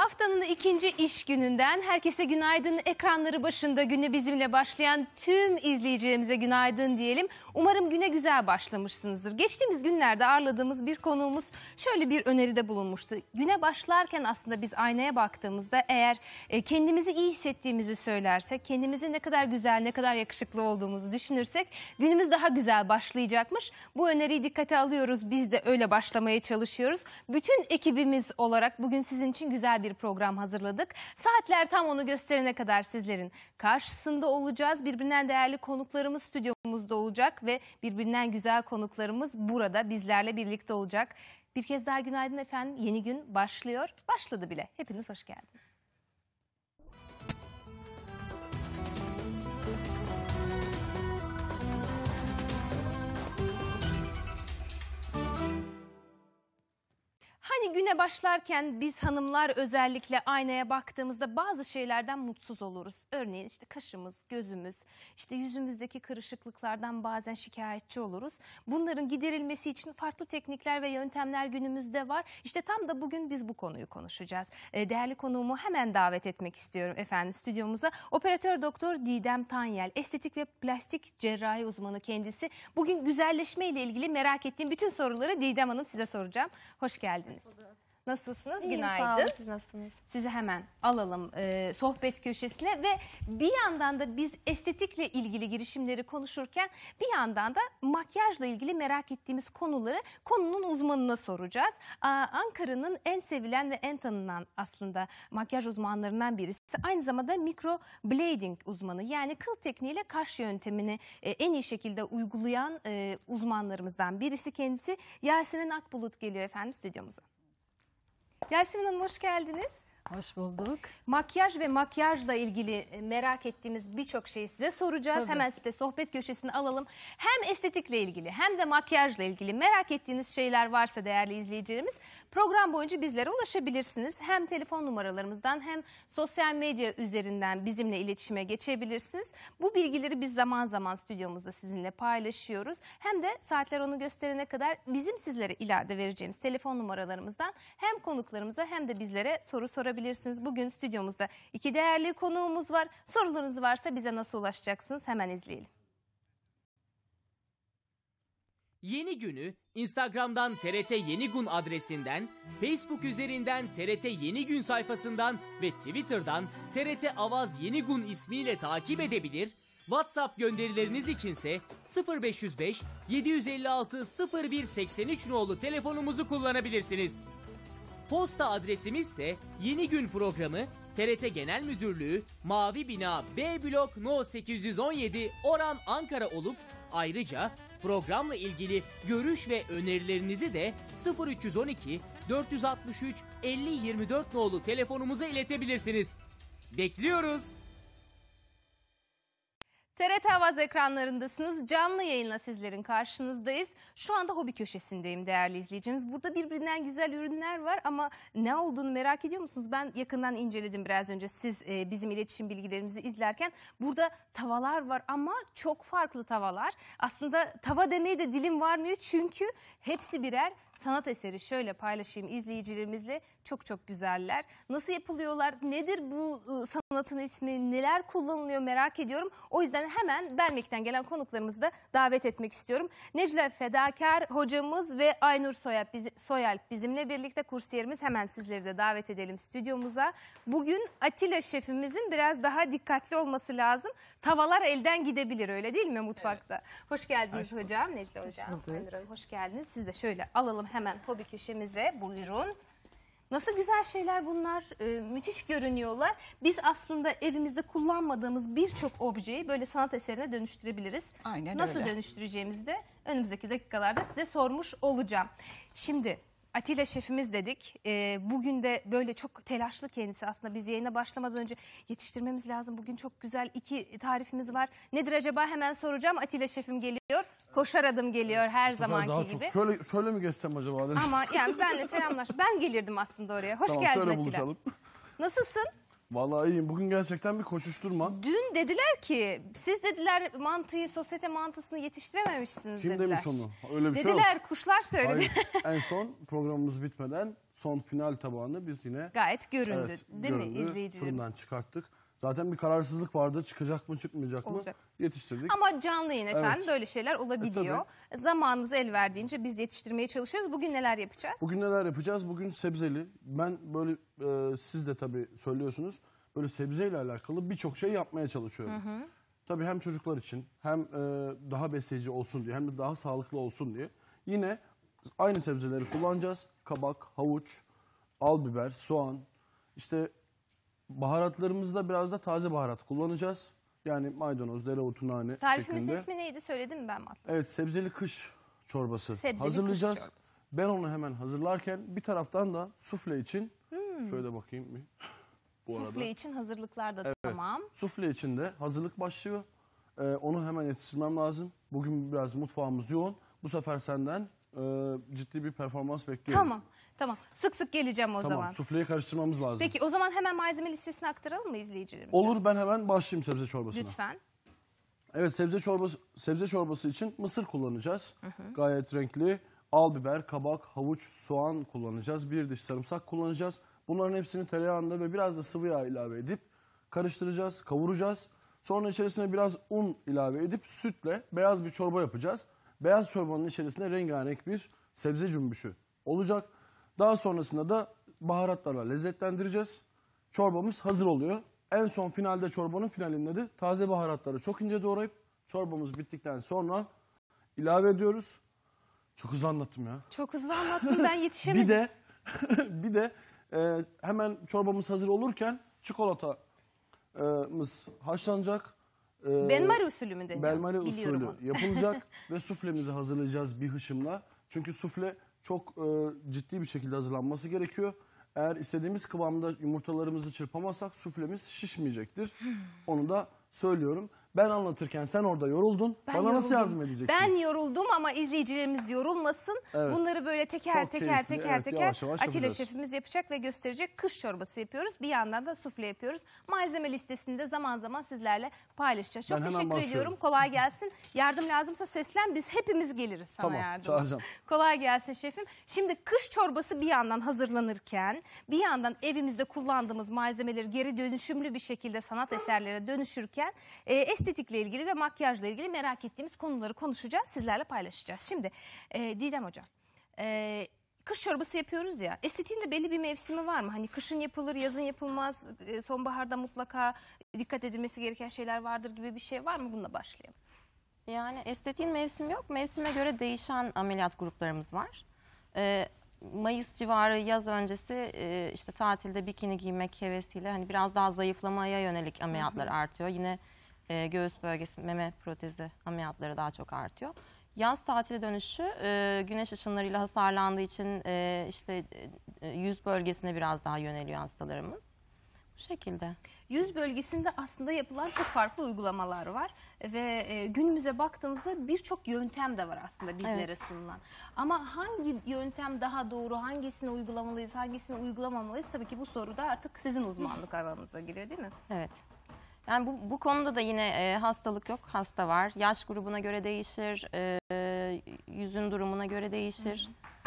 Haftanın ikinci iş gününden herkese günaydın. Ekranları başında günü bizimle başlayan tüm izleyicilerimize günaydın diyelim. Umarım güne güzel başlamışsınızdır. Geçtiğimiz günlerde ağırladığımız bir konuğumuz şöyle bir öneride bulunmuştu. Güne başlarken aslında biz aynaya baktığımızda eğer kendimizi iyi hissettiğimizi söylersek, kendimizi ne kadar güzel, ne kadar yakışıklı olduğumuzu düşünürsek günümüz daha güzel başlayacakmış. Bu öneriyi dikkate alıyoruz. Biz de öyle başlamaya çalışıyoruz. Bütün ekibimiz olarak bugün sizin için güzel bir program hazırladık. Saatler tam onu gösterene kadar sizlerin karşısında olacağız. Birbirinden değerli konuklarımız stüdyomuzda olacak ve birbirinden güzel konuklarımız burada bizlerle birlikte olacak. Bir kez daha günaydın efendim. Yeni gün başlıyor. Başladı bile. Hepiniz hoş geldiniz. Hani güne başlarken biz hanımlar özellikle aynaya baktığımızda bazı şeylerden mutsuz oluruz. Örneğin işte kaşımız, gözümüz, işte yüzümüzdeki kırışıklıklardan bazen şikayetçi oluruz. Bunların giderilmesi için farklı teknikler ve yöntemler günümüzde var. İşte tam da bugün biz bu konuyu konuşacağız. Değerli konuğumu hemen davet etmek istiyorum efendim stüdyomuza. Operatör doktor Didem Tanyel, estetik ve plastik cerrahi uzmanı kendisi. Bugün güzelleşme ile ilgili merak ettiğim bütün soruları Didem Hanım size soracağım. Hoş geldiniz. Nasılsınız? İyiyim, günaydın. sağ olun. Siz nasılsınız? Sizi hemen alalım sohbet köşesine ve bir yandan da biz estetikle ilgili girişimleri konuşurken bir yandan da makyajla ilgili merak ettiğimiz konuları konunun uzmanına soracağız. Ankara'nın en sevilen ve en tanınan aslında makyaj uzmanlarından birisi. Aynı zamanda microblading uzmanı, yani kıl tekniğiyle kaş yöntemini en iyi şekilde uygulayan uzmanlarımızdan birisi kendisi. Yasemin Akbulut geliyor efendim stüdyomuza. Yasemin Hanım hoş geldiniz. Hoş bulduk. Makyaj ve makyajla ilgili merak ettiğimiz birçok şeyi size soracağız. Tabii. Hemen size sohbet köşesine alalım. Hem estetikle ilgili hem de makyajla ilgili merak ettiğiniz şeyler varsa değerli izleyicilerimiz program boyunca bizlere ulaşabilirsiniz. Hem telefon numaralarımızdan hem sosyal medya üzerinden bizimle iletişime geçebilirsiniz. Bu bilgileri biz zaman zaman stüdyomuzda sizinle paylaşıyoruz. Hem de saatler onu gösterene kadar bizim sizlere ileride vereceğimiz telefon numaralarımızdan hem konuklarımıza hem de bizlere soru sorabilirsiniz. Bugün stüdyomuzda iki değerli konuğumuz var. Sorularınız varsa bize nasıl ulaşacaksınız? Hemen izleyelim. Yeni günü Instagram'dan TRT Yeni Gün adresinden, Facebook üzerinden TRT Yeni Gün sayfasından ve Twitter'dan TRT Avaz Yeni Gün ismiyle takip edebilir. WhatsApp gönderileriniz içinse 0505 756 0183 nolu telefonumuzu kullanabilirsiniz. Posta adresimiz ise Yeni Gün programı, TRT Genel Müdürlüğü, Mavi Bina B Blok No 817 Oran Ankara olup ayrıca programla ilgili görüş ve önerilerinizi de 0312 463 50 24 nolu telefonumuza iletebilirsiniz. Bekliyoruz. TRT Avaz ekranlarındasınız. Canlı yayınla sizlerin karşınızdayız. Şu anda hobi köşesindeyim değerli izleyicimiz. Burada birbirinden güzel ürünler var ama ne olduğunu merak ediyor musunuz? Ben yakından inceledim biraz önce siz bizim iletişim bilgilerimizi izlerken. Burada tavalar var ama çok farklı tavalar. Aslında tava demeye de dilim varmıyor çünkü hepsi birer sanat eseri. Şöyle paylaşayım izleyicilerimizle, çok çok güzeller. Nasıl yapılıyorlar? Nedir bu sanatın ismi? Neler kullanılıyor merak ediyorum. O yüzden hemen Belmek'ten gelen konuklarımızı da davet etmek istiyorum. Necla Fedakar hocamız ve Aynur Soyalp bizimle birlikte kursiyerimiz. Hemen sizleri de davet edelim stüdyomuza. Bugün Atilla şefimizin biraz daha dikkatli olması lazım. Tavalar elden gidebilir, öyle değil mi mutfakta? Evet. Hoş geldiniz hocam. Necla hocam. Aynur Hanım hoş geldiniz. Siz de şöyle alalım hemen hobi köşemize. Buyurun. Nasıl güzel şeyler bunlar. Müthiş görünüyorlar. Biz aslında evimizde kullanmadığımız birçok objeyi böyle sanat eserine dönüştürebiliriz. Aynen Nasıl öyle. dönüştüreceğimizi de önümüzdeki dakikalarda size sormuş olacağım. Şimdi Atilla şefimiz dedik. Bugün de böyle çok telaşlı kendisi aslında. Biz yayına başlamadan önce yetiştirmemiz lazım. Bugün çok güzel iki tarifimiz var. Nedir acaba hemen soracağım. Atilla şefim geliyor. Koşar adım geliyor her zamanki gibi. Şöyle mi geçsem acaba? Ama yani benle selamlaş. Ben gelirdim aslında oraya. Hoş geldin şöyle Atilla. buluşalım. Nasılsın? Vallahi iyiyim. Bugün gerçekten bir koşuşturma. Dün dediler ki siz dediler mantıyı, sosyete mantısını yetiştirememişsiniz Kim dediler. demiş onu? Öyle bir şey yok. Dediler, kuşlar söyledi. Hayır, en son programımız bitmeden son final tabağını biz yine Gayet göründü değil mi göründü, izleyicilerimiz? fırından çıkarttık. Zaten bir kararsızlık vardı. Çıkacak mı çıkmayacak Olacak. mı? Yetiştirdik. Ama canlı yayın efendim Evet. böyle şeyler olabiliyor. Zamanımız el verdiğince biz yetiştirmeye çalışıyoruz. Bugün neler yapacağız? Bugün neler yapacağız? Bugün sebzeli. Ben böyle siz de tabii söylüyorsunuz. Böyle sebzeyle alakalı birçok şey yapmaya çalışıyorum. Tabii hem çocuklar için hem daha besleyici olsun diye hem de daha sağlıklı olsun diye. Yine aynı sebzeleri kullanacağız. Kabak, havuç, al biber, soğan. İşte baharatlarımızda biraz da taze baharat kullanacağız. Yani maydanoz, dereotu, nane Tarifimizin şeklinde. ismi neydi söyledim mi ben mi? Evet, sebzeli kış çorbası Sebzeli hazırlayacağız. kış çorbası. Ben onu hemen hazırlarken bir taraftan da sufle için şöyle bakayım bir. Bu Sufle arada. için hazırlıklar da tamam. Sufle için de hazırlık başlıyor. Onu hemen yetiştirmem lazım. Bugün biraz mutfağımız yoğun. Bu sefer senden ciddi bir performans bekliyorum. Tamam. Sık sık geleceğim o zaman. Sufleyi karıştırmamız lazım. Peki o zaman hemen malzeme listesini aktaralım mı izleyicilerimize? Olur, ben hemen başlayayım sebze çorbasına. Lütfen. Evet, sebze çorbası için mısır kullanacağız. Gayet renkli. Al biber, kabak, havuç, soğan kullanacağız. Bir diş sarımsak kullanacağız. Bunların hepsini tereyağında ve biraz da sıvı yağ ilave edip karıştıracağız, kavuracağız. Sonra içerisine biraz un ilave edip sütle beyaz bir çorba yapacağız. Beyaz çorbanın içerisinde rengarenk bir sebze cümbüşü olacak. Daha sonrasında da baharatlarla lezzetlendireceğiz. Çorbamız hazır oluyor. En son finalde, çorbanın finalinde de taze baharatları çok ince doğrayıp çorbamız bittikten sonra ilave ediyoruz. Çok hızlı anlattım ya. Çok hızlı anlattın, ben yetişemedim. Bir de hemen çorbamız hazır olurken çikolatamız haşlanacak. Benmari usulü mü deniyor? Belmari Biliyorum usulü onu. yapılacak ve suflemizi hazırlayacağız bir hışımla. Çünkü sufle çok ciddi bir şekilde hazırlanması gerekiyor. Eğer istediğimiz kıvamda yumurtalarımızı çırpamazsak suflemiz şişmeyecektir. Onu da söylüyorum. Ben anlatırken sen orada yoruldun. Bana nasıl yardım edeceksin? Ben yoruldum ama izleyicilerimiz yorulmasın. Evet. Bunları böyle teker Çok teker keyifli. Evet, yavaş yavaş Atilla yapacağız. şefimiz yapacak ve gösterecek. Kış çorbası yapıyoruz. Bir yandan da sufle yapıyoruz. Malzeme listesini de zaman zaman sizlerle paylaşacağız. Çok Ben hemen teşekkür başlıyorum. ediyorum. Kolay gelsin. Yardım lazımsa seslen, biz hepimiz geliriz sana Tamam, yardıma. çağıracağım. Kolay gelsin şefim. Şimdi kış çorbası bir yandan hazırlanırken bir yandan evimizde kullandığımız malzemeleri geri dönüşümlü bir şekilde sanat eserlere dönüşürken estetikle ilgili ve makyajla ilgili merak ettiğimiz konuları konuşacağız, sizlerle paylaşacağız. Şimdi Didem Hocam, kış çorbası yapıyoruz ya, estetiğin de belli bir mevsimi var mı? Hani kışın yapılır, yazın yapılmaz, sonbaharda mutlaka dikkat edilmesi gereken şeyler vardır gibi bir şey var mı? Bununla başlayalım. Yani estetiğin mevsimi yok. Mevsime göre değişen ameliyat gruplarımız var. Mayıs civarı, yaz öncesi işte tatilde bikini giymek hevesiyle hani biraz daha zayıflamaya yönelik ameliyatlar artıyor. Yine göğüs bölgesi, meme protezi ameliyatları daha çok artıyor. Yaz tatili dönüşü güneş ışınlarıyla hasarlandığı için işte yüz bölgesine biraz daha yöneliyor hastalarımız. Bu şekilde. Yüz bölgesinde aslında yapılan çok farklı uygulamalar var ve günümüze baktığımızda birçok yöntem de var aslında bizlere sunulan. Ama hangi yöntem daha doğru, hangisini uygulamalıyız, hangisini uygulamamalıyız? Tabii ki bu soruda artık sizin uzmanlık alanınıza giriyor değil mi? Evet. Yani bu konuda da yine hastalık yok, hasta var. Yaş grubuna göre değişir, yüzün durumuna göre değişir.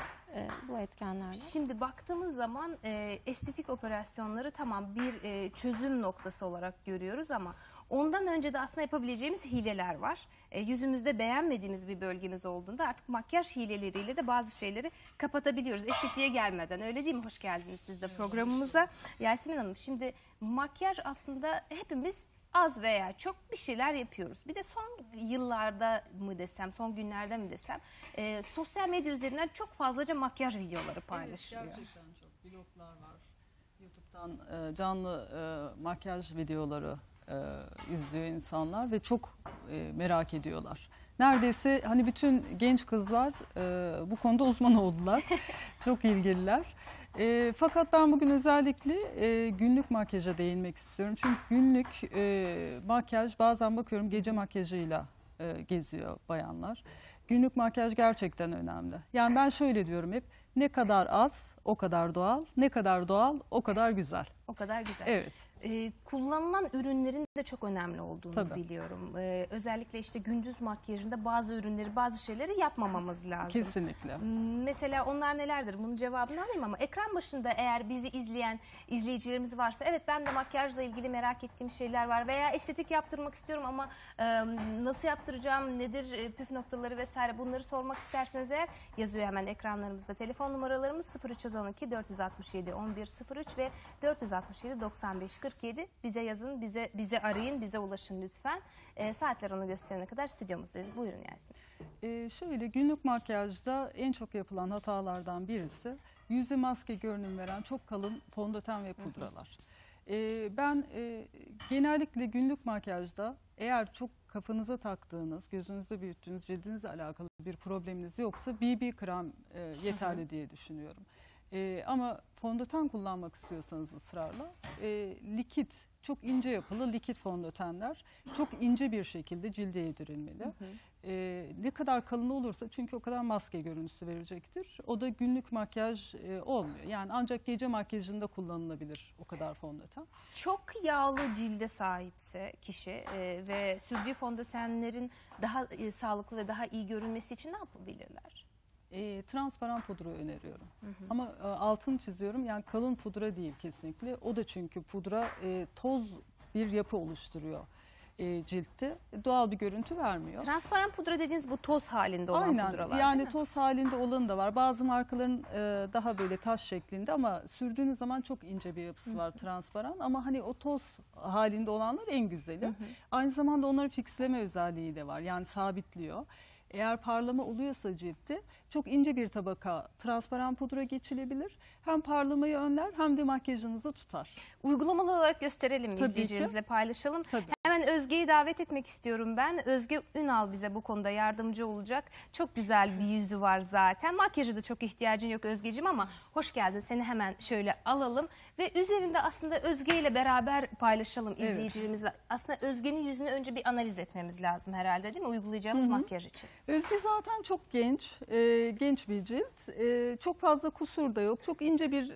Bu etkenlerle. Şimdi baktığımız zaman estetik operasyonları tamam bir çözüm noktası olarak görüyoruz ama ondan önce de aslında yapabileceğimiz hileler var. Yüzümüzde beğenmediğimiz bir bölgemiz olduğunda artık makyaj hileleriyle de bazı şeyleri kapatabiliyoruz. Estetiğe gelmeden, öyle değil mi? Hoş geldiniz siz de programımıza. Yasemin Hanım, şimdi makyaj aslında hepimiz az veya çok bir şeyler yapıyoruz. Bir de son yıllarda mı desem, son günlerde mi desem, sosyal medya üzerinden çok fazlaca makyaj videoları paylaşılıyor. Evet, gerçekten çok. Vloglar var. YouTube'dan canlı makyaj videoları izliyor insanlar ve çok merak ediyorlar. Neredeyse hani bütün genç kızlar bu konuda uzman oldular. Çok ilgililer. Fakat ben bugün özellikle günlük makyaja değinmek istiyorum. Çünkü günlük makyaj, bazen bakıyorum gece makyajıyla geziyor bayanlar. Günlük makyaj gerçekten önemli. Yani ben şöyle diyorum hep, ne kadar az o kadar doğal, ne kadar doğal o kadar güzel. O kadar güzel. Evet. Kullanılan ürünlerin de çok önemli olduğunu Tabii. biliyorum. Özellikle işte gündüz makyajında bazı ürünleri, bazı şeyleri yapmamamız lazım. Kesinlikle. Mesela onlar nelerdir? Bunun cevabını alayım ama ekran başında eğer bizi izleyen izleyicilerimiz varsa, evet ben de makyajla ilgili merak ettiğim şeyler var veya estetik yaptırmak istiyorum ama nasıl yaptıracağım, nedir püf noktaları vesaire, bunları sormak isterseniz eğer yazıyor hemen ekranlarımızda. Telefon numaralarımız 0312 467 1103 ve 467 95 47. Bize yazın, bize arayın, bize ulaşın lütfen. Saatler onu gösterene kadar stüdyomuzdayız. Buyurun Yasemin. Şöyle, günlük makyajda en çok yapılan hatalardan birisi yüze maske görünüm veren çok kalın fondöten ve pudralar. Ben genellikle günlük makyajda eğer çok kafanıza taktığınız, gözünüzde büyüttüğünüz, cildinizle alakalı bir probleminiz yoksa BB krem yeterli diye düşünüyorum. Ama fondöten kullanmak istiyorsanız ısrarla likit, çok ince yapılı likit fondötenler çok ince bir şekilde cilde yedirilmeli. Ne kadar kalın olursa çünkü o kadar maske görüntüsü verecektir. O da günlük makyaj olmuyor. Yani ancak gece makyajında kullanılabilir o kadar fondöten. Çok yağlı cilde sahipse kişi ve sürdüğü fondötenlerin daha sağlıklı ve daha iyi görünmesi için ne yapabilirler? Transparan pudra öneriyorum. Ama altını çiziyorum, yani kalın pudra değil kesinlikle. O da çünkü pudra toz bir yapı oluşturuyor ciltte. Doğal bir görüntü vermiyor. Transparan pudra dediğiniz bu toz halinde olan Aynen, pudralar yani değil mi? toz halinde olanı da var. Bazı markaların daha böyle taş şeklinde ama sürdüğünüz zaman çok ince bir yapısı var transparan. Ama hani o toz halinde olanlar en güzeli. Aynı zamanda onların fixleme özelliği de var. Yani sabitliyor. Eğer parlama oluyorsa ciltte çok ince bir tabaka transparan pudra geçilebilir. Hem parlamayı önler hem de makyajınızı tutar. Uygulamalı olarak gösterelim mi? Tabii İzleyicilerimizle paylaşalım. Tabii. Hemen Özge'yi davet etmek istiyorum ben. Özge Ünal bize bu konuda yardımcı olacak. Çok güzel bir yüzü var zaten. Makyajı da çok ihtiyacın yok Özgeciğim ama hoş geldin. Seni hemen şöyle alalım. Ve üzerinde aslında Özge ile beraber paylaşalım izleyicilerimizle. Aslında Özge'nin yüzünü önce bir analiz etmemiz lazım herhalde değil mi? Uygulayacağımız makyaj için. Özge zaten çok genç, genç bir cilt. Çok fazla kusur da yok. Çok ince bir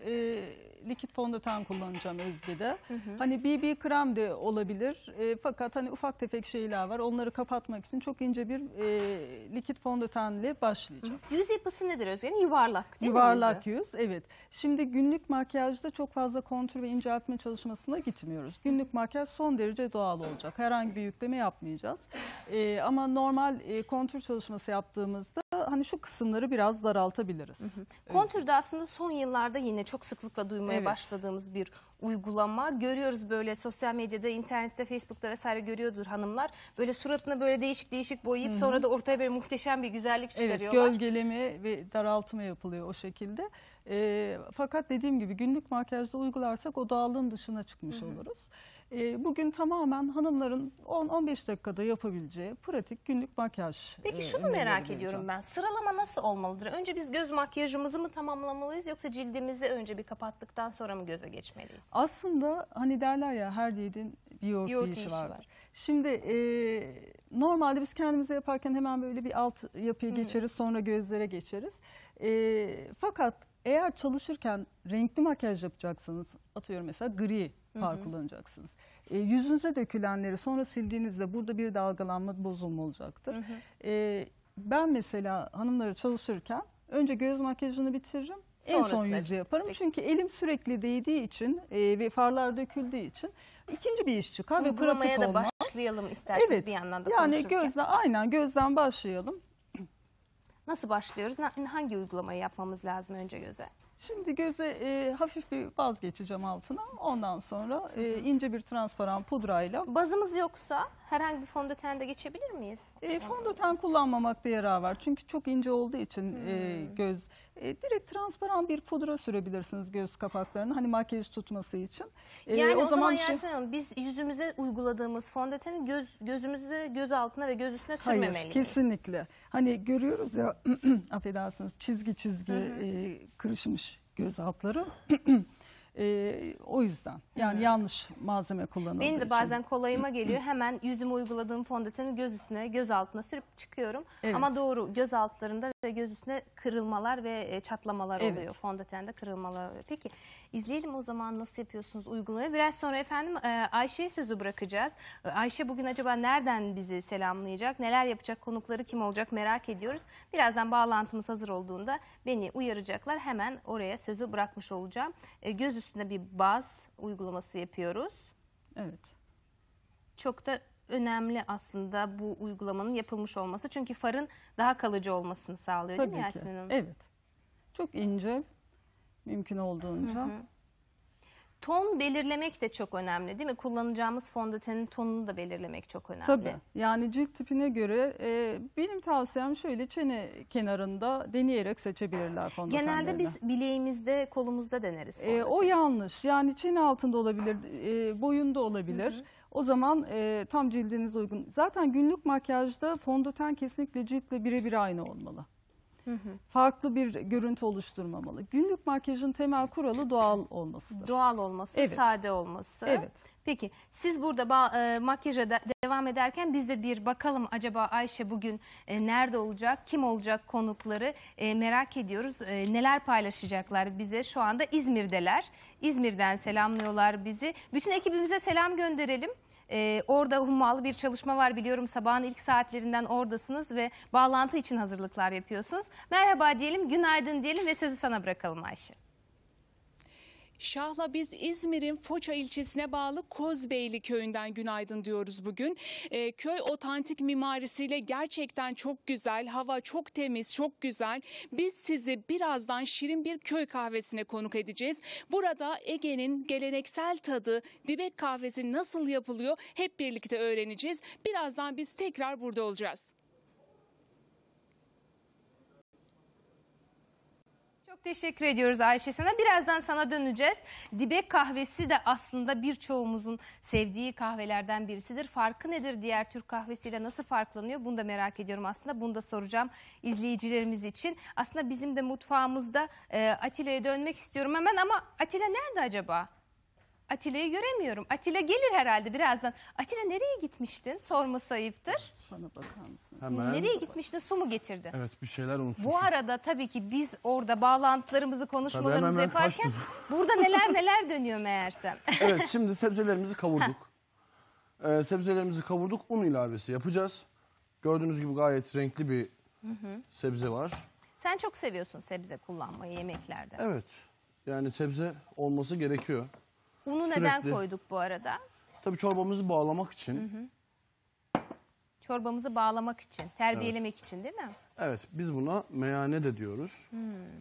likit fondöten kullanacağım Özge'de. Hani BB krem de olabilir. Fakat hani ufak tefek şeyler var. Onları kapatmak için çok ince bir likit fondötenle başlayacağım. Yüz yapısı nedir Özge'nin? Yuvarlak değil mi? Yuvarlak yüz, evet. Şimdi günlük makyajda çok fazla kontür ve inceltme çalışmasına gitmiyoruz. Günlük makyaj son derece doğal olacak. Herhangi bir yükleme yapmayacağız. Ama normal kontür çalışması yaptığımızda hani şu kısımları biraz daraltabiliriz. Kontürde aslında son yıllarda yine çok sıklıkla duymaya Evet. başladığımız bir uygulama. Görüyoruz böyle sosyal medyada, internette, Facebook'ta vesaire görüyordur hanımlar. Böyle suratını böyle değişik değişik boyayıp sonra da ortaya böyle muhteşem bir güzellik Evet, çıkarıyorlar. gölgeleme ve daraltma yapılıyor o şekilde. Fakat dediğim gibi günlük makyajda uygularsak o doğallığın dışına çıkmış oluruz. Bugün tamamen hanımların 10-15 dakikada yapabileceği pratik günlük makyaj. Peki şunu merak ediyorum ben. Sıralama nasıl olmalıdır? Önce biz göz makyajımızı mı tamamlamalıyız yoksa cildimizi önce bir kapattıktan sonra mı göze geçmeliyiz? Aslında hani derler ya her yiğidin bir yoğurt yiyişi vardır. Şimdi normalde biz kendimize yaparken hemen böyle bir alt yapıya geçeriz, sonra gözlere geçeriz. Fakat eğer çalışırken renkli makyaj yapacaksınız, atıyorum mesela gri far kullanacaksınız. Yüzünüze dökülenleri sonra sildiğinizde burada bir dalgalanma, bozulma olacaktır. Ben mesela hanımları çalışırken önce göz makyajını bitiririm. En son Sonrasında yüzü yaparım. peki. Çünkü elim sürekli değdiği için ve farlar döküldüğü için ikinci bir iş çıkar ve pratik Uygulamaya da olmaz. başlayalım isterseniz Evet. bir yandan da Yani konuşurken. gözden başlayalım. Nasıl başlıyoruz? Hangi uygulamayı yapmamız lazım önce göze? Şimdi göze hafif bir baz geçeceğim altına. Ondan sonra ince bir transparan pudrayla. Bazımız yoksa herhangi bir fondötende geçebilir miyiz? Fondöten kullanmamakta yarar var. Çünkü çok ince olduğu için göz. Direkt transparan bir pudra sürebilirsiniz göz kapaklarına. Hani makyaj tutması için. Yani o zaman Yasemin Hanım biz yüzümüze uyguladığımız fondöteni gözümüze, göz altına ve göz üstüne sürmemeliyiz. Hayır, kesinlikle. Hani görüyoruz ya, affedersiniz, çizgi kırışmış göz altları. O yüzden yani yanlış malzeme kullanıldığı Benim de için. bazen kolayıma geliyor. Hemen yüzüme uyguladığım fondöteni göz üstüne, göz altına sürüp çıkıyorum. Evet. Ama doğru, göz altlarında ve göz üstüne kırılmalar ve çatlamalar Evet. oluyor. Fondötende kırılmalar oluyor. Peki izleyelim o zaman nasıl yapıyorsunuz uygulamayı. Biraz sonra efendim Ayşe'ye sözü bırakacağız. Ayşe bugün acaba nereden bizi selamlayacak? Neler yapacak? Konukları kim olacak merak ediyoruz. Birazdan bağlantımız hazır olduğunda beni uyaracaklar. Hemen oraya sözü bırakmış olacağım. Göz üstüne bir baz uygulaması yapıyoruz. Evet. Çok da önemli aslında bu uygulamanın yapılmış olması. Çünkü farın daha kalıcı olmasını sağlıyor değil mi Tabii ki. Yasemin Hanım? Evet. Çok ince mümkün olduğunca. Ton belirlemek de çok önemli değil mi? Kullanacağımız fondötenin tonunu da belirlemek çok önemli. Tabii. Yani cilt tipine göre benim tavsiyem şöyle çene kenarında deneyerek seçebilirler fondötenlerini. Genelde biz bileğimizde, kolumuzda deneriz fondöteni. O yanlış. Yani çene altında olabilir, boyunda olabilir. O zaman tam cildinize uygun. Zaten günlük makyajda fondöten kesinlikle ciltle birebir aynı olmalı. Farklı bir görüntü oluşturmamalı. Günlük makyajın temel kuralı doğal olmasıdır. Doğal olması, Evet. sade olması. Evet. Peki siz burada makyaja devam ederken biz de bir bakalım acaba Ayşe bugün nerede olacak, kim olacak konukları merak ediyoruz. Neler paylaşacaklar bize şu anda İzmir'deler. İzmir'den selamlıyorlar bizi. Bütün ekibimize selam gönderelim. Orada hummalı bir çalışma var biliyorum, sabahın ilk saatlerinden oradasınız ve bağlantı için hazırlıklar yapıyorsunuz. Merhaba diyelim, günaydın diyelim ve sözü sana bırakalım Ayşe. Şahla biz İzmir'in Foça ilçesine bağlı Kozbeyli köyünden günaydın diyoruz bugün. Köy otantik mimarisiyle gerçekten çok güzel, hava çok temiz, çok güzel. Biz sizi birazdan şirin bir köy kahvesine konuk edeceğiz. Burada Ege'nin geleneksel tadı, dibek kahvesi nasıl yapılıyor hep birlikte öğreneceğiz. Birazdan biz tekrar burada olacağız. Çok teşekkür ediyoruz Ayşe sana. Birazdan sana döneceğiz. Dibek kahvesi de aslında birçoğumuzun sevdiği kahvelerden birisidir. Farkı nedir diğer Türk kahvesiyle, nasıl farklanıyor? Bunu da merak ediyorum aslında. Bunu da soracağım izleyicilerimiz için. Aslında bizim de mutfağımızda Atilla'ya dönmek istiyorum hemen ama Atilla nerede acaba? Atilla'yı göremiyorum. Atilla gelir herhalde birazdan. Atilla nereye gitmiştin? Sorması ayıptır. Bana bakar mısınız? Hemen. Nereye gitmiştin? Su mu getirdin? Evet, bir şeyler unutmuşum. Bu arada tabii ki biz orada bağlantılarımızı, konuşmalarımızı hemen yaparken kaçtım. burada neler dönüyor meğersem. Evet, şimdi sebzelerimizi kavurduk. Sebzelerimizi kavurduk, un ilavesi yapacağız. Gördüğünüz gibi gayet renkli bir sebze var. Sen çok seviyorsun sebze kullanmayı yemeklerde. Evet, yani sebze olması gerekiyor. Unu neden Sürekli. koyduk bu arada? Tabii çorbamızı bağlamak için. Çorbamızı bağlamak için, terbiyelemek için değil mi? Evet, biz buna meyane de diyoruz.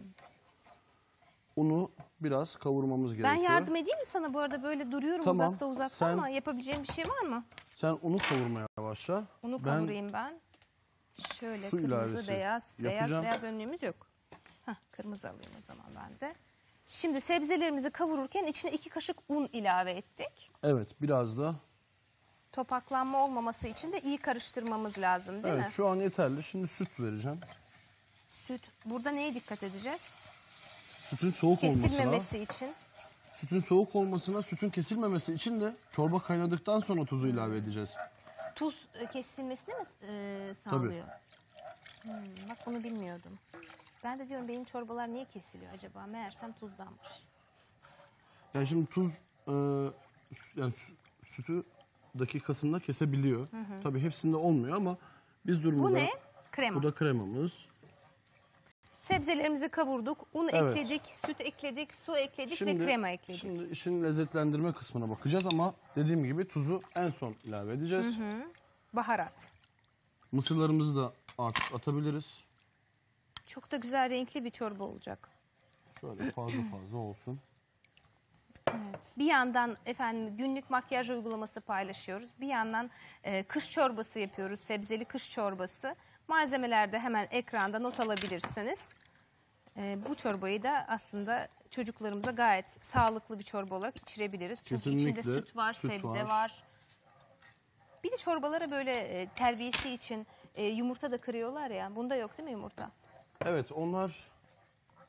Unu biraz kavurmamız gerekiyor. Ben yardım edeyim mi sana bu arada? Böyle duruyorum Tamam, uzakta sen- ama yapabileceğim bir şey var mı? Sen unu kavurmaya başla. Unu kavurayım ben. Şöyle su kırmızı, ilavesi beyaz yapacağım. önlüğümüz yok. Hah, kırmızı alayım o zaman ben de. Şimdi sebzelerimizi kavururken içine 2 kaşık un ilave ettik. Evet, biraz da. Topaklanma olmaması için de iyi karıştırmamız lazım değil Evet, mi? şu an yeterli. Şimdi süt vereceğim. Süt. Burada neye dikkat edeceğiz? Sütün soğuk olmasına. Kesilmemesi için. Sütün soğuk olmasına, sütün kesilmemesi için de çorba kaynadıktan sonra tuzu ilave edeceğiz. Tuz kesilmesini mi sağlıyor? Bak bunu bilmiyordum. Ben de diyorum benim çorbalar niye kesiliyor acaba? Meğersem tuzdanmış. Yani şimdi tuz yani sütü dakikasında kesebiliyor. Tabii hepsinde olmuyor ama biz durumda. Bu ne? Krema. Bu da kremamız. Sebzelerimizi kavurduk, un Evet. ekledik, süt ekledik, su ekledik ve krema ekledik. Şimdi işin lezzetlendirme kısmına bakacağız ama dediğim gibi tuzu en son ilave edeceğiz. Baharat. Mısırlarımızı da artık atabiliriz. Çok da güzel renkli bir çorba olacak. Şöyle fazla olsun. Evet. Bir yandan efendim günlük makyaj uygulaması paylaşıyoruz. Bir yandan kış çorbası yapıyoruz. Sebzeli kış çorbası. Malzemeler de hemen ekranda not alabilirsiniz. Bu çorbayı da aslında çocuklarımıza gayet sağlıklı bir çorba olarak içirebiliriz. Çünkü Kesinlikle içinde süt var, süt sebze var. var. Bir de çorbalara böyle terbiyesi için yumurta da kırıyorlar ya. Bunda yok değil mi yumurta? Evet, onlar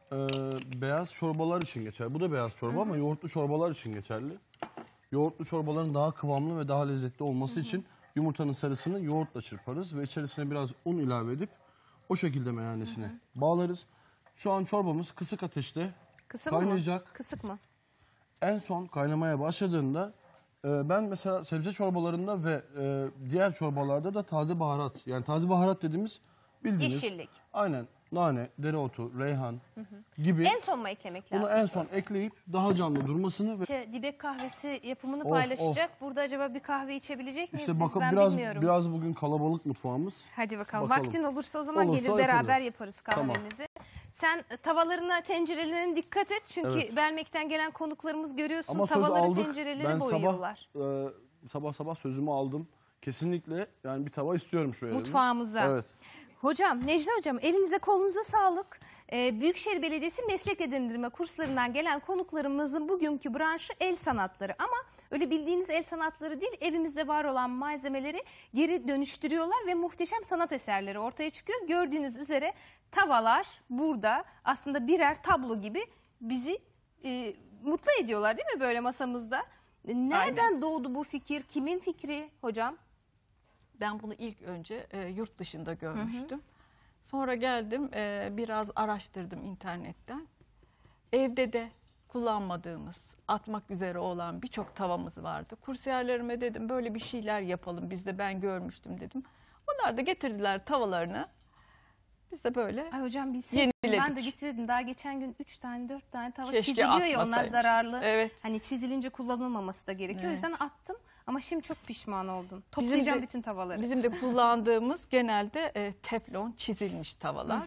beyaz çorbalar için geçerli. Bu da beyaz çorba ama yoğurtlu çorbalar için geçerli. Yoğurtlu çorbaların daha kıvamlı ve daha lezzetli olması için yumurtanın sarısını yoğurtla çırparız ve içerisine biraz un ilave edip o şekilde meyanesine bağlarız. Şu an çorbamız kısık ateşte Kısık mı? kaynayacak. Kısık mı? En son kaynamaya başladığında ben mesela sebze çorbalarında ve diğer çorbalarda da taze baharat, yani taze baharat dediğimiz bildiğiniz Yeşillik. aynen nane, dereotu, reyhan gibi En son mu eklemek lazım? bunu en son ekleyip daha canlı durmasını ve Dibek kahvesi yapımını Of, paylaşacak. Burada acaba bir kahve içebilecek miyiz işte biz? bakın Ben biraz bilmiyorum. bugün kalabalık mutfağımız. Hadi bakalım. Bakalım. Vaktin olursa o zaman Olursa gelir beraber yaparız. yaparız Tamam. kahvemizi. Sen tavalarına, tencerelerine dikkat et. Çünkü Evet. Belmek'ten gelen konuklarımız görüyorsun. Ama söz Tavaları, aldık. tencereleri Ben boyuyorlar. sabah sözümü aldım. Kesinlikle yani bir tava istiyorum şu evde. Mutfağımıza. Evet. Hocam, Necla Hocam, elinize kolunuza sağlık. Büyükşehir Belediyesi meslek edindirme kurslarından gelen konuklarımızın bugünkü branşı el sanatları. Ama öyle bildiğiniz el sanatları değil, evimizde var olan malzemeleri geri dönüştürüyorlar ve muhteşem sanat eserleri ortaya çıkıyor. Gördüğünüz üzere tavalar burada aslında birer tablo gibi bizi mutlu ediyorlar değil mi böyle masamızda? Nereden doğdu bu fikir? Kimin fikri hocam? Ben bunu ilk önce yurt dışında görmüştüm. Sonra geldim biraz araştırdım internetten. Evde de kullanmadığımız, atmak üzere olan birçok tavamız vardı. Kursiyerlerime dedim böyle bir şeyler yapalım. Biz de ben görmüştüm dedim. Onlar da getirdiler tavalarını. Biz de böyle Ay hocam bilseydim yeniledik. ben de getirirdim. Daha geçen gün 3 tane 4 tane tava Keşke çiziliyor ya, onlar atmasaymış. zararlı. Evet. Hani çizilince kullanılmaması da gerekiyor. O Evet. yüzden attım ama şimdi çok pişman oldum. Toplayacağım bütün tavaları. Bizim de kullandığımız genelde teflon çizilmiş tavalar.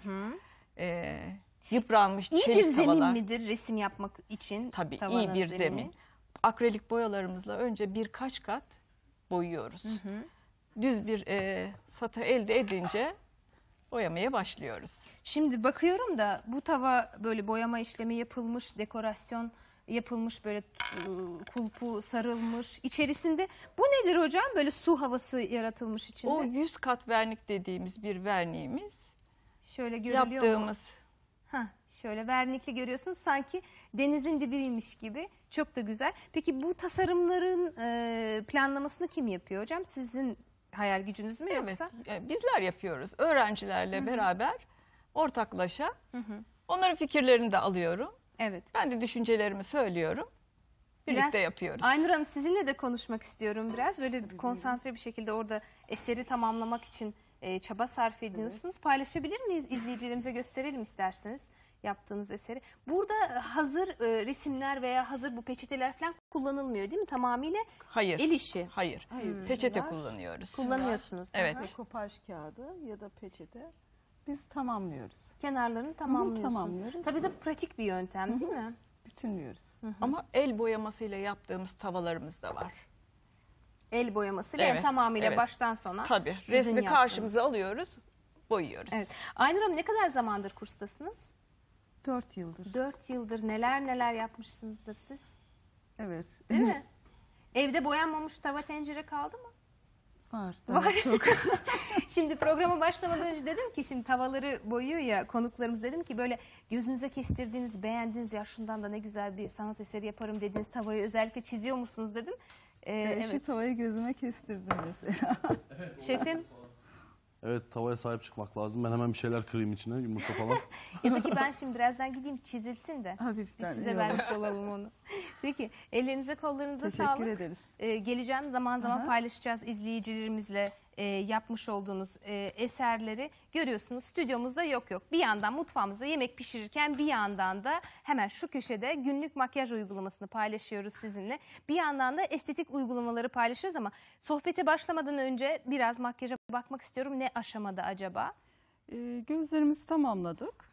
Yıpranmış İyi bir çelik zemin tavalar. midir resim yapmak için? Tabii tavanın iyi bir zemini? zemin. Akrilik boyalarımızla önce birkaç kat boyuyoruz. Düz bir satı elde edince boyamaya başlıyoruz. Şimdi bakıyorum da bu tava böyle boyama işlemi yapılmış, dekorasyon yapılmış, böyle kulpu sarılmış. İçerisinde bu nedir hocam? Böyle su havası yaratılmış içinde. O 100 kat vernik dediğimiz bir verniğimiz. Şöyle görülüyor mu? Yaptığımız Hah, şöyle vernikli görüyorsunuz, sanki denizin dibiymiş gibi. Çok da güzel. Peki bu tasarımların planlamasını kim yapıyor hocam? Sizin hayal gücünüz mü evet yoksa? bizler yapıyoruz. Öğrencilerle beraber ortaklaşa onların fikirlerini de alıyorum. Evet. Ben de düşüncelerimi söylüyorum. Birlikte Biraz- yapıyoruz. Aynur Hanım, sizinle de konuşmak istiyorum biraz. Böyle konsantre bir şekilde orada eseri tamamlamak için çaba sarf ediyorsunuz. Paylaşabilir miyiz? İzleyicilerimize gösterelim isterseniz yaptığınız eseri. Burada hazır resimler veya hazır bu peçeteler falan kullanılmıyor değil mi? Tamamıyla Hayır. el işi Hayır. Hayır, Peçete bunlar kullanıyoruz. kullanıyorsunuz. Evet. Aha. dekopaj kağıdı ya da peçete biz tamamlıyoruz. Kenarlarını tamamlıyorsunuz. tamamlıyoruz. Tabii de pratik bir yöntem değil mi? Bütünlüyoruz. Ama el boyamasıyla yaptığımız tavalarımız da var. El boyamasıyla yani Evet, tamamıyla evet. baştan sona. Tabii. sizin Resmi yaptığınız. karşımıza alıyoruz, boyuyoruz. Evet. Aynur Hanım, ne kadar zamandır kurstasınız? 4 yıldır. 4 yıldır neler yapmışsınızdır siz? Evet. Değil mi? Evde boyanmamış tava tencere kaldı mı? Var. Var. Şimdi programa başlamadan önce dedim ki, şimdi tavaları boyuyor ya konuklarımız, dedim ki böyle gözünüze kestirdiğiniz, beğendiğiniz, ya şundan da ne güzel bir sanat eseri yaparım dediğiniz tavayı özellikle çiziyor musunuz dedim. Şu Evet. tavayı gözüme kestirdim mesela. Şefim, Evet, tavaya sahip çıkmak lazım. Ben hemen bir şeyler kırayım içine, yumurta falan. ya da ki ben şimdi birazdan gideyim çizilsin de biz Hafiften. size iyi vermiş olalım onu. Peki, ellerinize kollarınıza Teşekkür sağlık. ederiz. Geleceğim zaman zaman Aha. paylaşacağız izleyicilerimizle yapmış olduğunuz eserleri. Görüyorsunuz stüdyomuzda yok. Bir yandan mutfağımızda yemek pişirirken bir yandan da hemen şu köşede günlük makyaj uygulamasını paylaşıyoruz sizinle. Bir yandan da estetik uygulamaları paylaşıyoruz ama sohbete başlamadan önce biraz makyaja bakmak istiyorum. Ne aşamada acaba? Gözlerimizi tamamladık.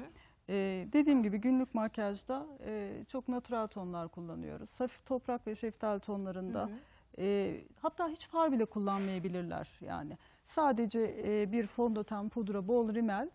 Dediğim gibi günlük makyajda çok natural tonlar kullanıyoruz. Hafif toprak ve şeftali tonlarında. Hatta hiç far bile kullanmayabilirler yani. Sadece bir fondöten, pudra, bol rimel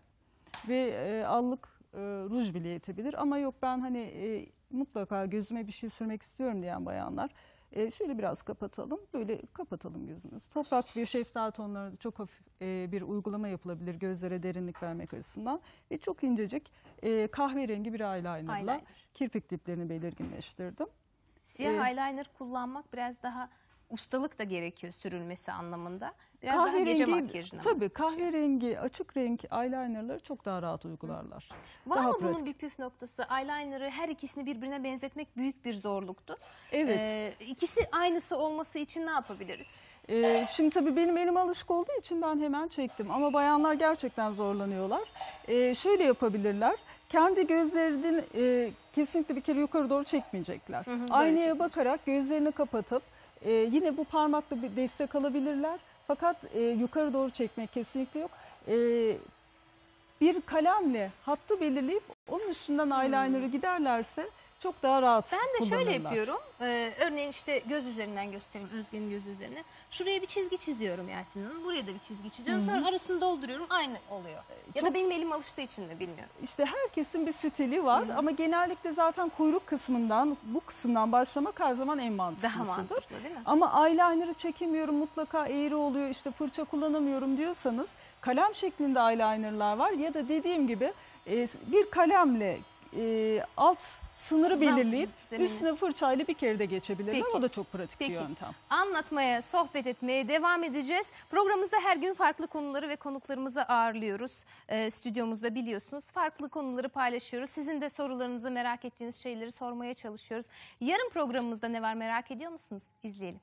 ve allık ruj bile yetebilir. Ama yok ben hani mutlaka gözüme bir şey sürmek istiyorum diyen bayanlar Şöyle biraz kapatalım. Böyle kapatalım gözünüzü. Toprak ve şeftali tonlarında çok hafif bir uygulama yapılabilir gözlere derinlik vermek açısından. Ve çok incecik kahverengi bir eyelinerla Eyeliner. kirpik diplerini belirginleştirdim. Siyah eyeliner kullanmak biraz daha ustalık da gerekiyor sürülmesi anlamında. Biraz daha gece makyajına. Tabii kahverengi, açık renk eyelinerları çok daha rahat uygularlar. Var daha mı bunun pratik. bir püf noktası? Eyeliner'ı her ikisini birbirine benzetmek büyük bir zorluktu. Evet. İkisi aynısı olması için ne yapabiliriz? Şimdi tabii benim elim alışık olduğu için ben hemen çektim. Ama bayanlar gerçekten zorlanıyorlar. Şöyle yapabilirler. Kendi gözlerinin kesinlikle bir kere yukarı doğru çekmeyecekler. Aynaya bakarak gözlerini kapatıp yine bu parmakla bir destek alabilirler. Fakat yukarı doğru çekmek kesinlikle yok. Bir kalemle hattı belirleyip onun üstünden eyeliner'ı giderlerse çok daha rahat Ben de şöyle kullanırlar. yapıyorum. Örneğin işte göz üzerinden göstereyim. Özge'nin gözü üzerine. Şuraya bir çizgi çiziyorum Yasemin Hanım. Buraya da bir çizgi çiziyorum. Sonra arasını dolduruyorum. Aynı oluyor. Ya da benim elim alıştığı için de bilmiyorum. İşte herkesin bir stili var ama genellikle zaten kuyruk kısmından, bu kısımdan başlamak her zaman en Daha mantıklısıdır. mantıklı değil mi? Ama eyeliner'ı çekemiyorum, mutlaka eğri oluyor, işte fırça kullanamıyorum diyorsanız kalem şeklinde eyeliner'lar var ya da dediğim gibi bir kalemle alt sınırı belirleyip zemini. üstüne fırçayla bir kere de geçebilirler. Peki. O da çok pratik Peki. bir yöntem. Anlatmaya, sohbet etmeye devam edeceğiz. Programımızda her gün farklı konuları ve konuklarımızı ağırlıyoruz. Stüdyomuzda biliyorsunuz. Farklı konuları paylaşıyoruz. Sizin de sorularınızı, merak ettiğiniz şeyleri sormaya çalışıyoruz. Yarın programımızda ne var merak ediyor musunuz? İzleyelim.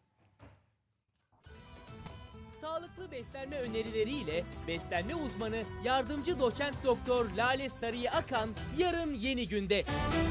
Sağlıklı beslenme önerileriyle beslenme uzmanı yardımcı doçent doktor Lale Sarıya Akan yarın Yeni Gün'de.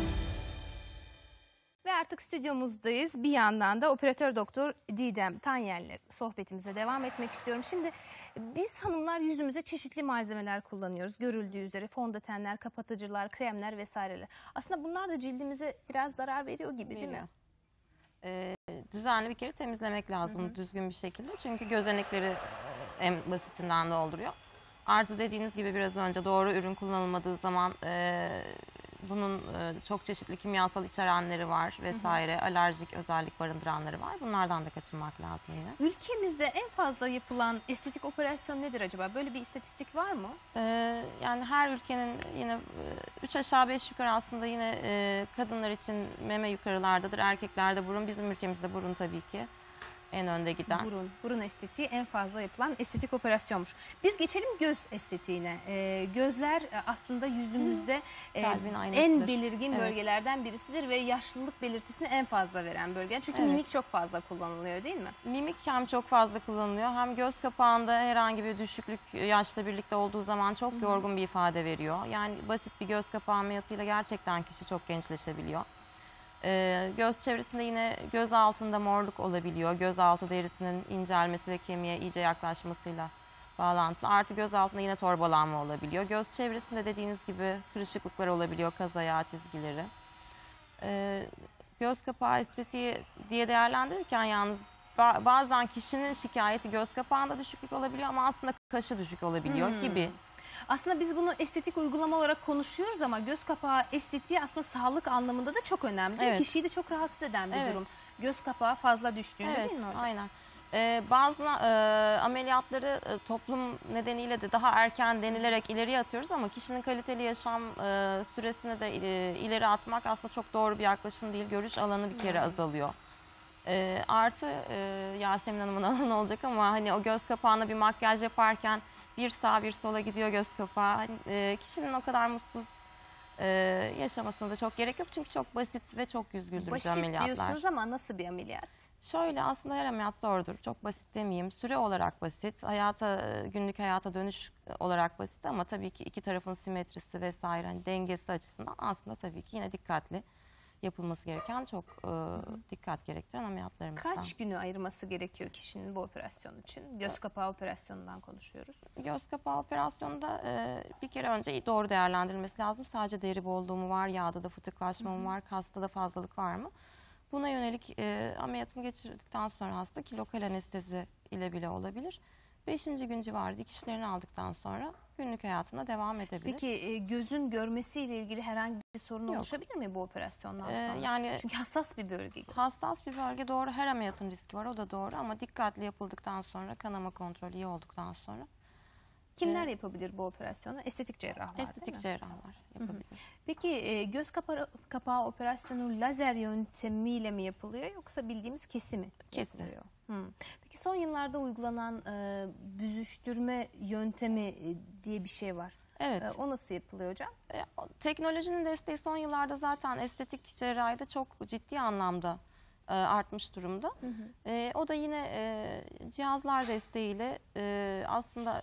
Ve artık stüdyomuzdayız. Bir yandan da operatör doktor Didem Tanyel'le sohbetimize devam etmek istiyorum. Şimdi biz hanımlar yüzümüze çeşitli malzemeler kullanıyoruz. Görüldüğü üzere fondötenler, kapatıcılar, kremler vesaireler. Aslında bunlar da cildimize biraz zarar veriyor gibi değil mi? Düzenli bir kere temizlemek lazım düzgün bir şekilde. Çünkü gözenekleri en basitinden dolduruyor. Artı dediğiniz gibi biraz önce doğru ürün kullanılmadığı zaman bunun çok çeşitli kimyasal içerenleri var vesaire. Alerjik özellik barındıranları var. Bunlardan da kaçınmak lazım yine. Ülkemizde en fazla yapılan estetik operasyon nedir acaba? Böyle bir istatistik var mı? Yani her ülkenin yine 3 aşağı 5 yukarı aslında yine kadınlar için meme yukarılardadır. Erkeklerde burun. Bizim ülkemizde burun tabii ki en önde giden. Burun estetiği en fazla yapılan estetik operasyonmuş. Biz geçelim göz estetiğine. Gözler aslında yüzümüzde Kalbin aynasıdır. en belirgin Evet. bölgelerden birisidir ve yaşlılık belirtisini en fazla veren bölge. Çünkü Evet. mimik çok fazla kullanılıyor değil mi? Mimik hem çok fazla kullanılıyor hem göz kapağında herhangi bir düşüklük yaşla birlikte olduğu zaman çok yorgun bir ifade veriyor. Yani basit bir göz kapağı ameliyatıyla gerçekten kişi çok gençleşebiliyor. Göz çevresinde yine göz altında morluk olabiliyor. Göz altı derisinin incelmesi ve kemiğe iyice yaklaşmasıyla bağlantılı. Artı göz altında yine torbalanma olabiliyor. Göz çevresinde dediğiniz gibi kırışıklıklar olabiliyor, kaz ayağı çizgileri. Göz kapağı estetiği diye değerlendirirken yalnız bazen kişinin şikayeti göz kapağında düşüklük olabiliyor ama aslında kaşı düşük olabiliyor gibi. Aslında biz bunu estetik uygulama olarak konuşuyoruz ama göz kapağı estetiği aslında sağlık anlamında da çok önemli. Evet. Kişiyi de çok rahatsız eden bir Evet. durum. Göz kapağı fazla düştüğünde Evet, değil mi hocam? aynen. Bazı ameliyatları toplum nedeniyle de daha erken denilerek ileriye atıyoruz ama kişinin kaliteli yaşam süresini de ileri atmak aslında çok doğru bir yaklaşım değil. Görüş alanı bir kere azalıyor. Artı Yasemin Hanım'ın alanı olacak ama hani o göz kapağına bir makyaj yaparken bir sağa bir sola gidiyor göz kapağı. Hani, kişinin o kadar mutsuz yaşamasına da çok gerek yok çünkü çok basit ve yüz güldürücü Basit ameliyatlar. diyorsunuz ama nasıl bir ameliyat? Şöyle aslında her ameliyat zordur. Çok basit demeyeyim. Süre olarak basit, günlük hayata dönüş olarak basit ama tabii ki iki tarafın simetrisi vesaire hani dengesi açısından aslında tabii ki yine dikkatli yapılması gereken çok dikkat gerektiren ameliyatlarımızdan. Kaç günü ayırması gerekiyor kişinin bu operasyon için? Göz kapağı operasyonundan konuşuyoruz. Göz kapağı operasyonunda bir kere önce doğru değerlendirilmesi lazım. Sadece deri bolluğu mu var, yağda da fıtıklaşma mı var, kasta da fazlalık var mı? Buna yönelik ameliyatını geçirdikten sonra hasta ki lokal anestezi ile bile olabilir. 5. gün civarı dikişlerini aldıktan sonra günlük hayatına devam edebilir. Peki gözün görmesiyle ilgili herhangi bir sorun Yok. oluşabilir mi bu operasyondan sonra? Yani Çünkü hassas bir bölge. göz. hassas bir bölge, doğru, her ameliyatın riski var, o da doğru, ama dikkatli yapıldıktan sonra, kanama kontrolü iyi olduktan sonra Kimler yapabilir bu operasyonu? Estetik cerrahlar değil estetik mi? cerrahlar yapabilir. Peki göz kapağı operasyonu lazer yöntemiyle mi yapılıyor yoksa bildiğimiz kesi mi Kesi. yapılıyor? Peki son yıllarda uygulanan büzüştürme yöntemi diye bir şey var. Evet. O nasıl yapılıyor hocam? Teknolojinin desteği son yıllarda zaten estetik cerrahide çok ciddi anlamda artmış durumda. O da yine cihazlar desteğiyle aslında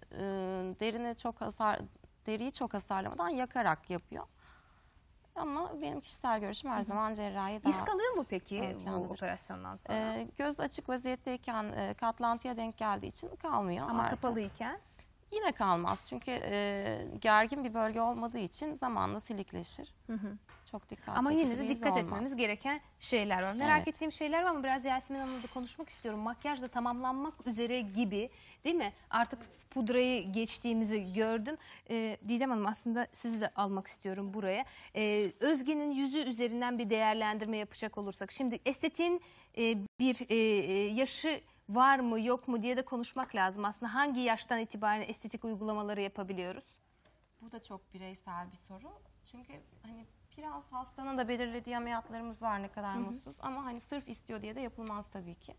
deriyi çok hasarlamadan yakarak yapıyor. Ama benim kişisel görüşüm her zaman cerrahi daha... İz kalıyor mu peki bu planlıdır. operasyondan sonra? Göz açık vaziyetteyken katlantıya denk geldiği için kalmıyor. Ama kapalıyken? Yine kalmaz çünkü gergin bir bölge olmadığı için zamanla silikleşir. Çok dikkat Ama çekici yine de bir iz dikkat olmaz. etmemiz gereken şeyler var. Merak Evet. ettiğim şeyler var ama biraz Yasemin Hanım'la da konuşmak istiyorum. Makyaj da tamamlanmak üzere gibi değil mi? Artık pudrayı geçtiğimizi gördüm. Didem Hanım, aslında sizi de almak istiyorum buraya. Özge'nin yüzü üzerinden bir değerlendirme yapacak olursak. Şimdi estetiğin bir yaşı var mı yok mu diye de konuşmak lazım. Aslında hangi yaştan itibaren estetik uygulamaları yapabiliyoruz? Bu da çok bireysel bir soru. Çünkü hani biraz hastanın da belirlediği ameliyatlarımız var, ne kadar mutsuz. Ama hani sırf istiyor diye de yapılmaz tabii ki.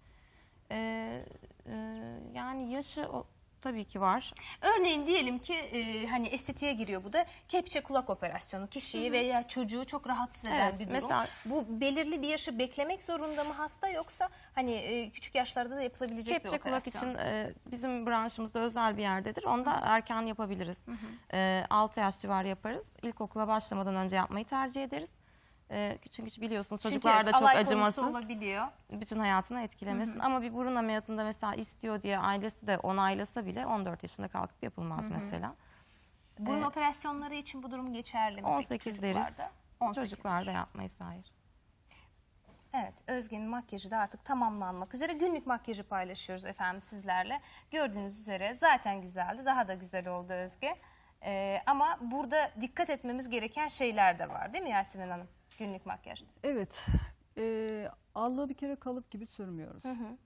Yani yaşı tabii ki var. Örneğin diyelim ki hani estetiğe giriyor bu da, kepçe kulak operasyonu kişiyi veya çocuğu çok rahatsız eden Evet, bir durum. mesela- Bu belirli bir yaşı beklemek zorunda mı hasta, yoksa hani küçük yaşlarda da yapılabilecek Kepçe bir kulak operasyon? için bizim branşımızda özel bir yerdedir. Onu da erken yapabiliriz. 6 yaş civarı yaparız. İlkokula başlamadan önce yapmayı tercih ederiz. Çünkü biliyorsunuz çocuklar da çok alay acımasız. konusu olabiliyor. Bütün hayatını etkilemesin. Ama bir burun ameliyatında mesela istiyor diye ailesi de onaylasa bile 14 yaşında kalkıp yapılmaz mesela. Burun operasyonları için bu durum geçerli mi? peki 18 deriz. çocuklarda? 18 Çocuklarda yapmayız, hayır. Evet, Özge'nin makyajı da artık tamamlanmak üzere. Günlük makyajı paylaşıyoruz efendim sizlerle. Gördüğünüz üzere zaten güzeldi. Daha da güzel oldu Özge. Ama burada dikkat etmemiz gereken şeyler de var değil mi Yasemin Hanım? Günlük makyajda. Evet. Allığı bir kere kalıp gibi sürmüyoruz.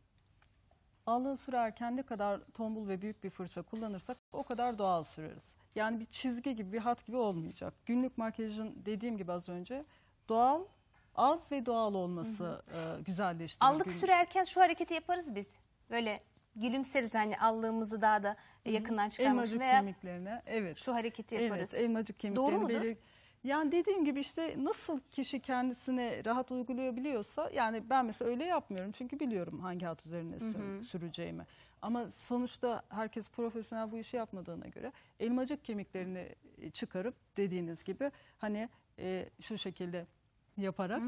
Allığı sürerken ne kadar tombul ve büyük bir fırça kullanırsak o kadar doğal süreriz. Yani bir çizgi gibi, bir hat gibi olmayacak. Günlük makyajın dediğim gibi az önce doğal, az ve doğal olması güzelleştirir. Allık sürerken şu hareketi yaparız biz. Böyle gülümseriz, hani allığımızı daha da yakından çıkarmak için, Elmacık veya kemiklerine, evet. şu hareketi yaparız. Evet, elmacık kemiklerini. Doğru mudur? Yani dediğim gibi işte nasıl kişi kendisine rahat uygulayabiliyorsa, yani ben mesela öyle yapmıyorum çünkü biliyorum hangi hat üzerine süreceğimi. Ama sonuçta herkes profesyonel bu işi yapmadığına göre elmacık kemiklerini çıkarıp dediğiniz gibi hani şu şekilde yaparak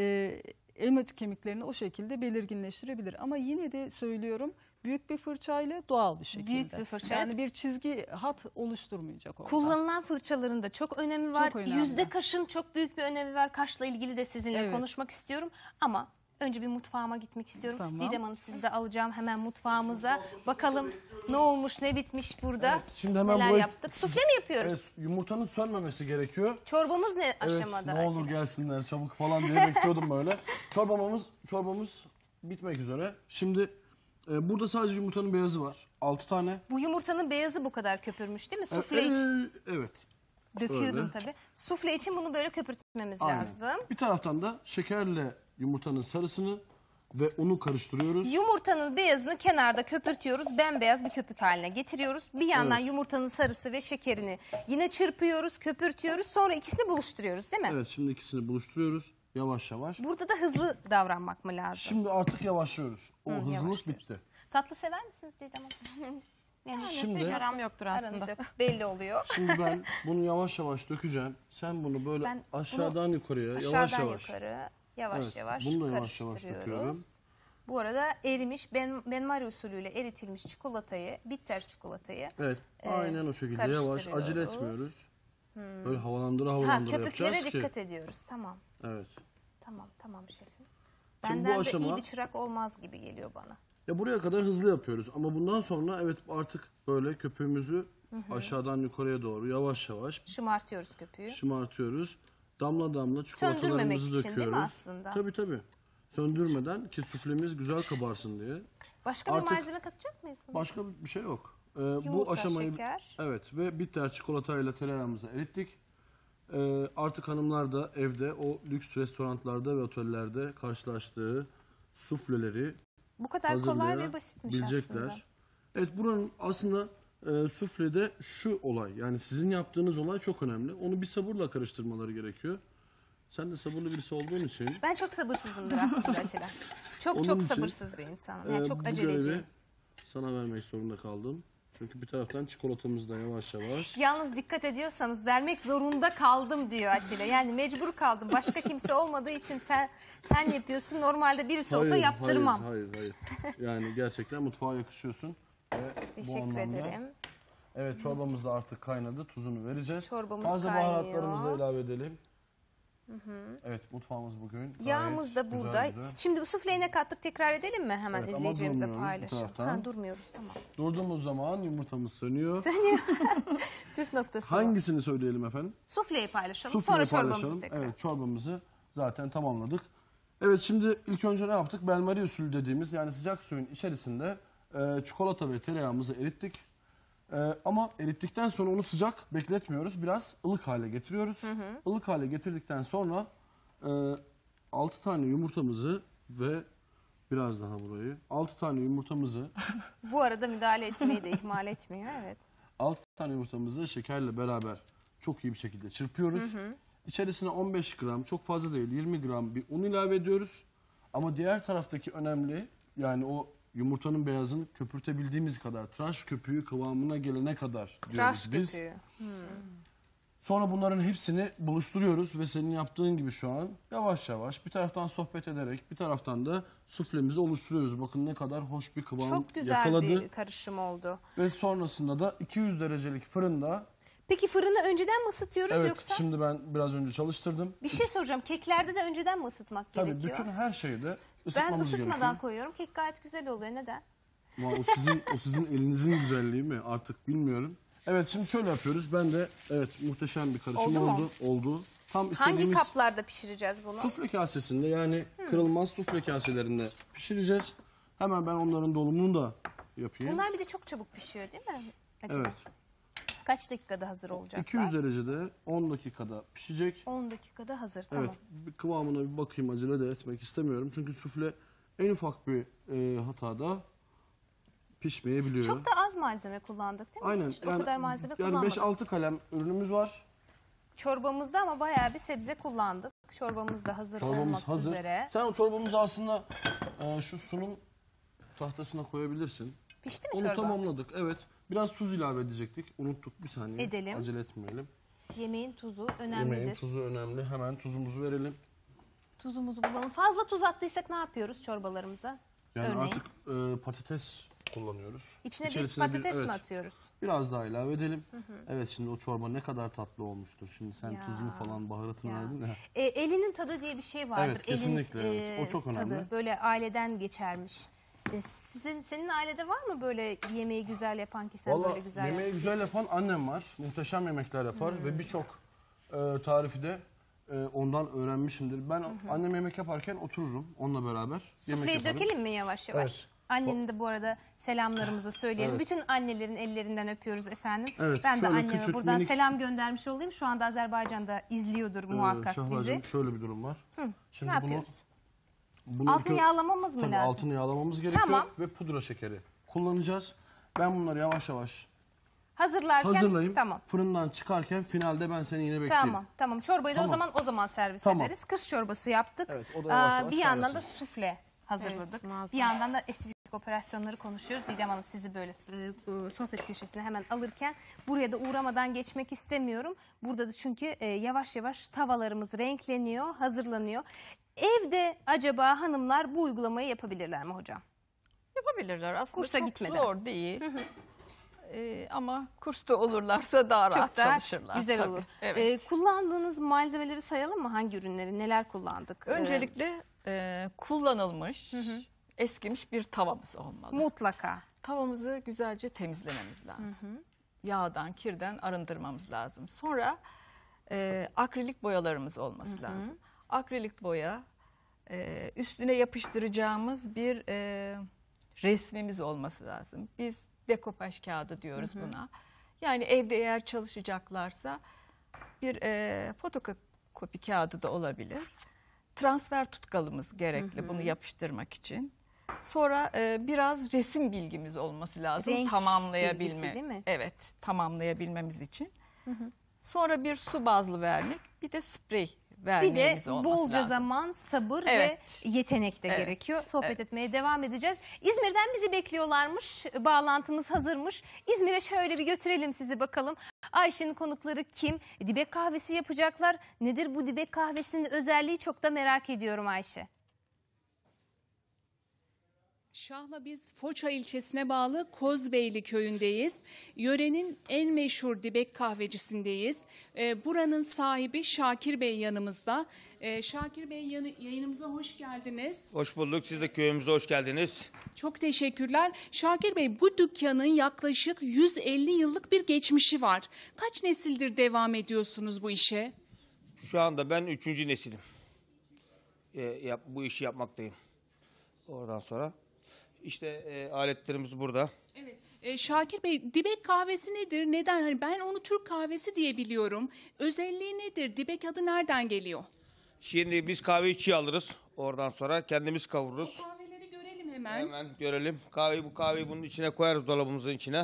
elmacık kemiklerini o şekilde belirginleştirebilir. Ama yine de söylüyorum, büyük bir fırçayla doğal bir şekilde. Büyük bir fırça. Yani bir çizgi hat oluşturmayacak orada. Kullanılan fırçaların da çok önemi var. Çok önemli. Yüzde kaşın çok büyük bir önemi var. Kaşla ilgili de sizinle Evet. konuşmak istiyorum. Ama önce bir mutfağıma gitmek istiyorum. Tamam. Didem Hanım, sizi de alacağım hemen mutfağımıza. Bakalım ne olmuş ne bitmiş burada. Evet, şimdi hemen Neler burayı- yaptık. Sufle mi yapıyoruz? Evet, yumurtanın sönmemesi gerekiyor. Çorbamız ne Evet, aşamada? ne olur gelsinler çabuk falan diye bekliyordum böyle. Çorbamız bitmek üzere. Şimdi burada sadece yumurtanın beyazı var. 6 tane. Bu yumurtanın beyazı bu kadar köpürmüş değil mi? Sufle için Evet. döküyordum öyle. tabii. Sufle için bunu böyle köpürtmemiz Aynen. lazım. Bir taraftan da şekerle yumurtanın sarısını ve unu karıştırıyoruz. Yumurtanın beyazını kenarda köpürtüyoruz. Bembeyaz bir köpük haline getiriyoruz. Bir yandan yumurtanın sarısı ve şekerini yine çırpıyoruz, köpürtüyoruz. Sonra ikisini buluşturuyoruz değil mi? Evet, şimdi ikisini buluşturuyoruz yavaş yavaş. Burada da hızlı davranmak mı lazım? Şimdi artık yavaşlıyoruz. O hızlılık yavaşlıyoruz. bitti. Tatlı sever misiniz Didem Hanım? Yani Şimdi Aram yoktur aranız aslında. yok. Belli oluyor. Şimdi ben bunu yavaş yavaş dökeceğim. Sen bunu böyle Ben bunu aşağıdan yukarıya Aşağıdan yavaş yavaş. yukarı yavaş Evet, yavaş bunu da yavaş yavaş karıştırıyoruz. döküyorum. Bu arada erimiş benmari usulüyle eritilmiş çikolatayı, bitter çikolatayı. Evet, aynen o şekilde yavaş, karıştırıyoruz. acele etmiyoruz. Böyle havalandıra Ha, yapacağız köpüklere ki. dikkat ediyoruz. Tamam. Evet. Tamam şefim. Şimdi bu Benden de aşama- iyi bir çırak olmaz gibi geliyor bana. Ya buraya kadar hızlı yapıyoruz ama bundan sonra evet artık böyle köpüğümüzü aşağıdan yukarıya doğru yavaş yavaş Şımartıyoruz köpüğü. şımartıyoruz. Damla damla Söndürmemek çikolatalarımızı için döküyoruz. değil mi aslında? Tabii. Söndürmeden ki suflemiz güzel kabarsın diye. Başka Artık- bir malzeme katacak mıyız buna? Başka bir şey yok. Yumurta, Bu aşamayı şeker. evet ve bitter çikolatayla tereyağımızı erittik. Artık hanımlar da evde o lüks restoranlarda ve otellerde karşılaştığı sufleleri Bu kadar kolay ve basitmiş bilecekler. aslında. Evet, buranın aslında suflede şu olay, yani sizin yaptığınız olay çok önemli. Onu bir sabırla karıştırmaları gerekiyor. Sen de sabırlı birisi olduğun için Ben çok sabırsızımdır aslında Atilla. Çok Onun çok için, sabırsız bir insanım. Yani çok bu aceleciyim. görevi sana vermek zorunda kaldım. Çünkü bir taraftan çikolatamız da yavaş yavaş. Yalnız dikkat ediyorsanız vermek zorunda kaldım diyor Atilla. Yani mecbur kaldım. Başka kimse olmadığı için sen yapıyorsun. Normalde birisi olsa yaptırmam. Hayır. Yani gerçekten mutfağa yakışıyorsun. Ve bu Teşekkür anlamda- ederim. Evet, çorbamız da artık kaynadı. Tuzunu vereceğiz. Çorbamız Taze kaynıyor. baharatlarımızı da ilave edelim. Evet, mutfağımız bugün gayet Yağımız da burada. güzel. Şimdi bu sufleyi ne kattık tekrar edelim mi? Hemen Evet, ama izleyicilerimize durmuyoruz bu paylaşalım. taraftan. Durmuyoruz, tamam. Durduğumuz zaman yumurtamız sönüyor. Püf noktası o. Hangisini söyleyelim efendim? Sufleyi paylaşalım. Sufleyi Sonra çorbamızı paylaşalım. tekrar. Evet, çorbamızı zaten tamamladık. Evet, şimdi ilk önce ne yaptık? Belmari usulü dediğimiz, yani sıcak suyun içerisinde çikolata ve tereyağımızı erittik. Ama erittikten sonra onu sıcak bekletmiyoruz. Biraz ılık hale getiriyoruz. Ilık hale getirdikten sonra 6 tane yumurtamızı ve biraz daha burayı. 6 tane yumurtamızı, Bu arada müdahale etmeyi de ihmal etmiyor. Evet. 6 tane yumurtamızı şekerle beraber çok iyi bir şekilde çırpıyoruz. İçerisine 15 gram, çok fazla değil, 20 gram bir un ilave ediyoruz. Ama diğer taraftaki önemli, yani o yumurtanın beyazını köpürtebildiğimiz kadar, tıraş köpüğü kıvamına gelene kadar Tıraş diyoruz biz. köpüğü. Sonra bunların hepsini buluşturuyoruz ve senin yaptığın gibi şu an yavaş yavaş bir taraftan sohbet ederek bir taraftan da suflemizi oluşturuyoruz. Bakın ne kadar hoş bir kıvam Çok güzel yakaladı. bir karışım oldu. Ve sonrasında da 200 derecelik fırında, Peki fırını önceden mi ısıtıyoruz evet yoksa? şimdi ben biraz önce çalıştırdım. Bir şey soracağım. Keklerde de önceden mi ısıtmak Tabii gerekiyor? bütün her şeyi de Ben ısıtmamız ısıtmadan gerekiyor. koyuyorum. Kek gayet güzel oluyor. Neden? Ama o sizin elinizin güzelliği mi artık bilmiyorum. Evet, şimdi şöyle yapıyoruz. Ben de evet, muhteşem bir karışım Oldu mu? oldu. Tam Hangi istediğimiz kaplarda pişireceğiz bunu? sufle kasesinde, yani kırılmaz sufle kaselerinde pişireceğiz. Hemen ben onların dolumunu da yapayım. Bunlar bir de çok çabuk pişiyor değil mi? Acaba? Evet. Kaç dakikada hazır olacaklar? 200 derecede 10 dakikada pişecek. 10 dakikada hazır. Evet. Tamam. Bir kıvamına bir bakayım, acele de etmek istemiyorum. Çünkü sufle en ufak bir hatada pişmeyebiliyor. Çok da az malzeme kullandık değil mi? Aynen. İşte o kadar malzeme yani kullanmadık. 5-6 kalem ürünümüz var. Çorbamızda ama bayağı bir sebze kullandık. Çorbamız da hazır Çorbamız olmak hazır. üzere. Sen o çorbamızı aslında şu sunum tahtasına koyabilirsin. Pişti mi Onu çorba? tamamladık. Evet. Biraz tuz ilave edecektik. Unuttuk, bir saniye. Edelim. Acele etmeyelim. Yemeğin tuzu önemlidir. Yemeğin tuzu önemli. Hemen tuzumuzu verelim. Tuzumuzu bulalım. Fazla tuz attıysak ne yapıyoruz çorbalarımıza? Yani Örneğin? artık patates kullanıyoruz. İçine bir İçerisine patates evet, mi atıyoruz? biraz daha ilave edelim. Evet, şimdi o çorba ne kadar tatlı olmuştur. Şimdi sen Ya, tuzunu falan, baharatını ya. verdin ya. Elinin tadı diye bir şey vardır. Evet, kesinlikle, Elin, evet. O çok önemli. Tadı böyle aileden geçermiş. Senin ailede var mı böyle yemeği güzel yapan ki sen böyle Valla güzel yemeği güzel yapan annem var. Muhteşem yemekler yapar ve birçok tarifi de ondan öğrenmişimdir. Ben annem yemek yaparken otururum onunla beraber yemek Sufleyi yaparım. dökelim mi yavaş yavaş? Evet. Annenin de bu arada selamlarımızı söyleyelim. Evet. Bütün annelerin ellerinden öpüyoruz efendim. Evet, Ben de şöyle anneme küçük, buradan minik- selam göndermiş olayım. Şu anda Azerbaycan'da izliyordur muhakkak bizi. Şahbacığım, şöyle bir durum var. Şimdi Ne yapıyoruz? bunu Altını yağlamamız mı tabii lazım? altını yağlamamız gerekiyor Tamam. ve pudra şekeri kullanacağız. Ben bunları yavaş yavaş Hazırlarken hazırlayayım. tamam. Fırından çıkarken finalde ben seni yine bekleyeyim. Tamam. Çorbayı da Tamam. o zaman servis Tamam. ederiz. Kış çorbası yaptık. Evet, o da yavaş yavaş bir yandan da kaynasın. sufle hazırladık. Evet, malzeme. Bir yandan da estetik operasyonları konuşuyoruz. Didem Hanım, sizi böyle sohbet köşesine hemen alırken buraya da uğramadan geçmek istemiyorum. Burada da çünkü yavaş yavaş tavalarımız renkleniyor, hazırlanıyor. Evde acaba hanımlar bu uygulamayı yapabilirler mi hocam? Yapabilirler. Aslında Kursa çok gitmeden. zor değil. Ama kursta olurlarsa daha rahat Çok daha çalışırlar. güzel tabii. olur. Evet. Kullandığınız malzemeleri sayalım mı? Hangi ürünleri, neler kullandık? Öncelikle kullanılmış eskimiş bir tavamız olmalı. Mutlaka. Tavamızı güzelce temizlememiz lazım. Yağdan, kirden arındırmamız lazım. Sonra akrilik boyalarımız olması lazım. Akrilik boya, üstüne yapıştıracağımız bir resmimiz olması lazım. Biz dekopaj kağıdı diyoruz buna. Yani evde eğer çalışacaklarsa bir fotokopi kağıdı da olabilir. Transfer tutkalımız gerekli bunu yapıştırmak için. Sonra biraz resim bilgimiz olması lazım Renk tamamlayabilme. bilgisi değil mi? Evet, tamamlayabilmemiz için. Sonra bir su bazlı vernik, bir de sprey Bir de verniğimiz olması bolca lazım. zaman, sabır Evet. ve yetenek de Evet. gerekiyor. Sohbet Evet. etmeye devam edeceğiz. İzmir'den bizi bekliyorlarmış. Bağlantımız hazırmış. İzmir'e şöyle bir götürelim sizi bakalım. Ayşe'nin konukları kim? Dibek kahvesi yapacaklar. Nedir bu dibek kahvesinin özelliği, çok da merak ediyorum Ayşe. Şahla biz Foça ilçesine bağlı Kozbeyli köyündeyiz. Yörenin en meşhur dibek kahvecisindeyiz. Buranın sahibi Şakir Bey yanımızda. Şakir Bey yayınımıza hoş geldiniz. Hoş bulduk. Siz de köyümüze hoş geldiniz. Çok teşekkürler. Şakir Bey, bu dükkanın yaklaşık 150 yıllık bir geçmişi var. Kaç nesildir devam ediyorsunuz bu işe? Şu anda ben 3. nesilim. Bu işi yapmaktayım. Oradan sonra. İşte aletlerimiz burada. Evet. Şakir Bey, dibek kahvesi nedir? Neden? Hani ben onu Türk kahvesi diye biliyorum. Özelliği nedir? Dibek adı nereden geliyor? Şimdi biz kahveyi çiğ alırız. Oradan sonra kendimiz kavururuz. Kahveleri görelim hemen. Hemen görelim. Bu kahveyi bunun içine koyarız, dolabımızın içine.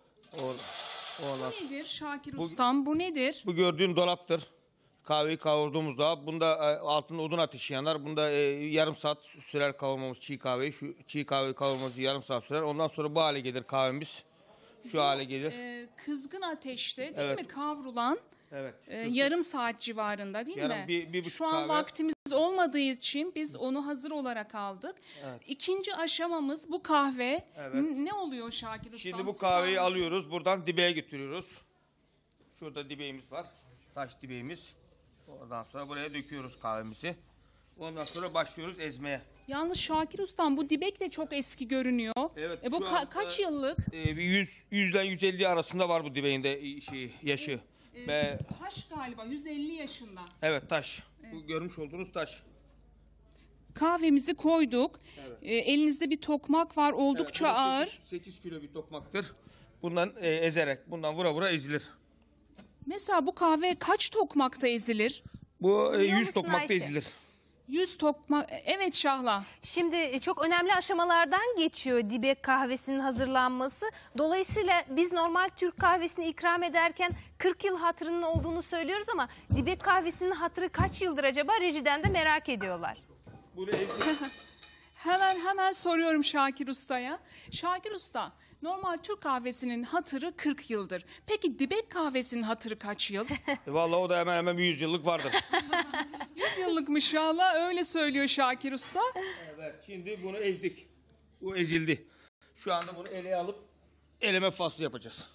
Ondan Bu nedir Şakir Ustam? Bu nedir? Bu gördüğün dolaptır. Kahveyi kavurduğumuzda bunda altında odun ateşi yanar. Bunda yarım saat sürer kavurmamız çiğ kahveyi. Şu çiğ kahveyi kavurmamız yarım saat sürer. Ondan sonra bu hale gelir kahvemiz. Şu hale gelir. Kızgın ateşte değil Evet. mi kavrulan? Evet. Yarım saat civarında değil Yarım, mi? bir buçuk Şu an kahve. vaktimiz olmadığı için biz onu hazır olarak aldık. Evet. İkinci aşamamız bu kahve. Evet. Ne oluyor Şakir Ustam? Şimdi bu Siz kahveyi anlatın. alıyoruz. Buradan dibeğe götürüyoruz. Şurada dibeğimiz var. Taş dibeğimiz. Oradan sonra buraya döküyoruz kahvemizi. Ondan sonra başlıyoruz ezmeye. Yalnız Şakir Ustam, bu dibek de çok eski görünüyor. Evet, Bu şu anda- kaç yıllık? Bir 100'den 150 arasında var bu dibeğin de yaşı. Ve Taş galiba 150 yaşında. evet, taş. Bu görmüş olduğunuz taş. Kahvemizi koyduk. Elinizde bir tokmak var, oldukça Evet, bu ağır. 8 kilo bir tokmaktır. Bundan ezerek, bundan vura vura ezilir. Mesela bu kahve kaç tokmakta ezilir? Bu Biliyor 100 musun tokmakta Ayşe? ezilir. 100 tokmak. Evet Şahla. Şimdi çok önemli aşamalardan geçiyor dibek kahvesinin hazırlanması. Dolayısıyla biz normal Türk kahvesini ikram ederken 40 yıl hatırının olduğunu söylüyoruz ama dibek kahvesinin hatırı kaç yıldır acaba? Rejiden de merak ediyorlar. Bunu ezdik. Hemen soruyorum Şakir Usta'ya. Şakir Usta, normal Türk kahvesinin hatırı 40 yıldır. Peki dibek kahvesinin hatırı kaç yıl? Vallahi o da hemen hemen bir 100 yıllık vardır. 100 yıllıkmış Şahla, öyle söylüyor Şakir Usta. Evet, şimdi bunu ezdik. Bu ezildi. Şu anda bunu ele alıp eleme faslı yapacağız.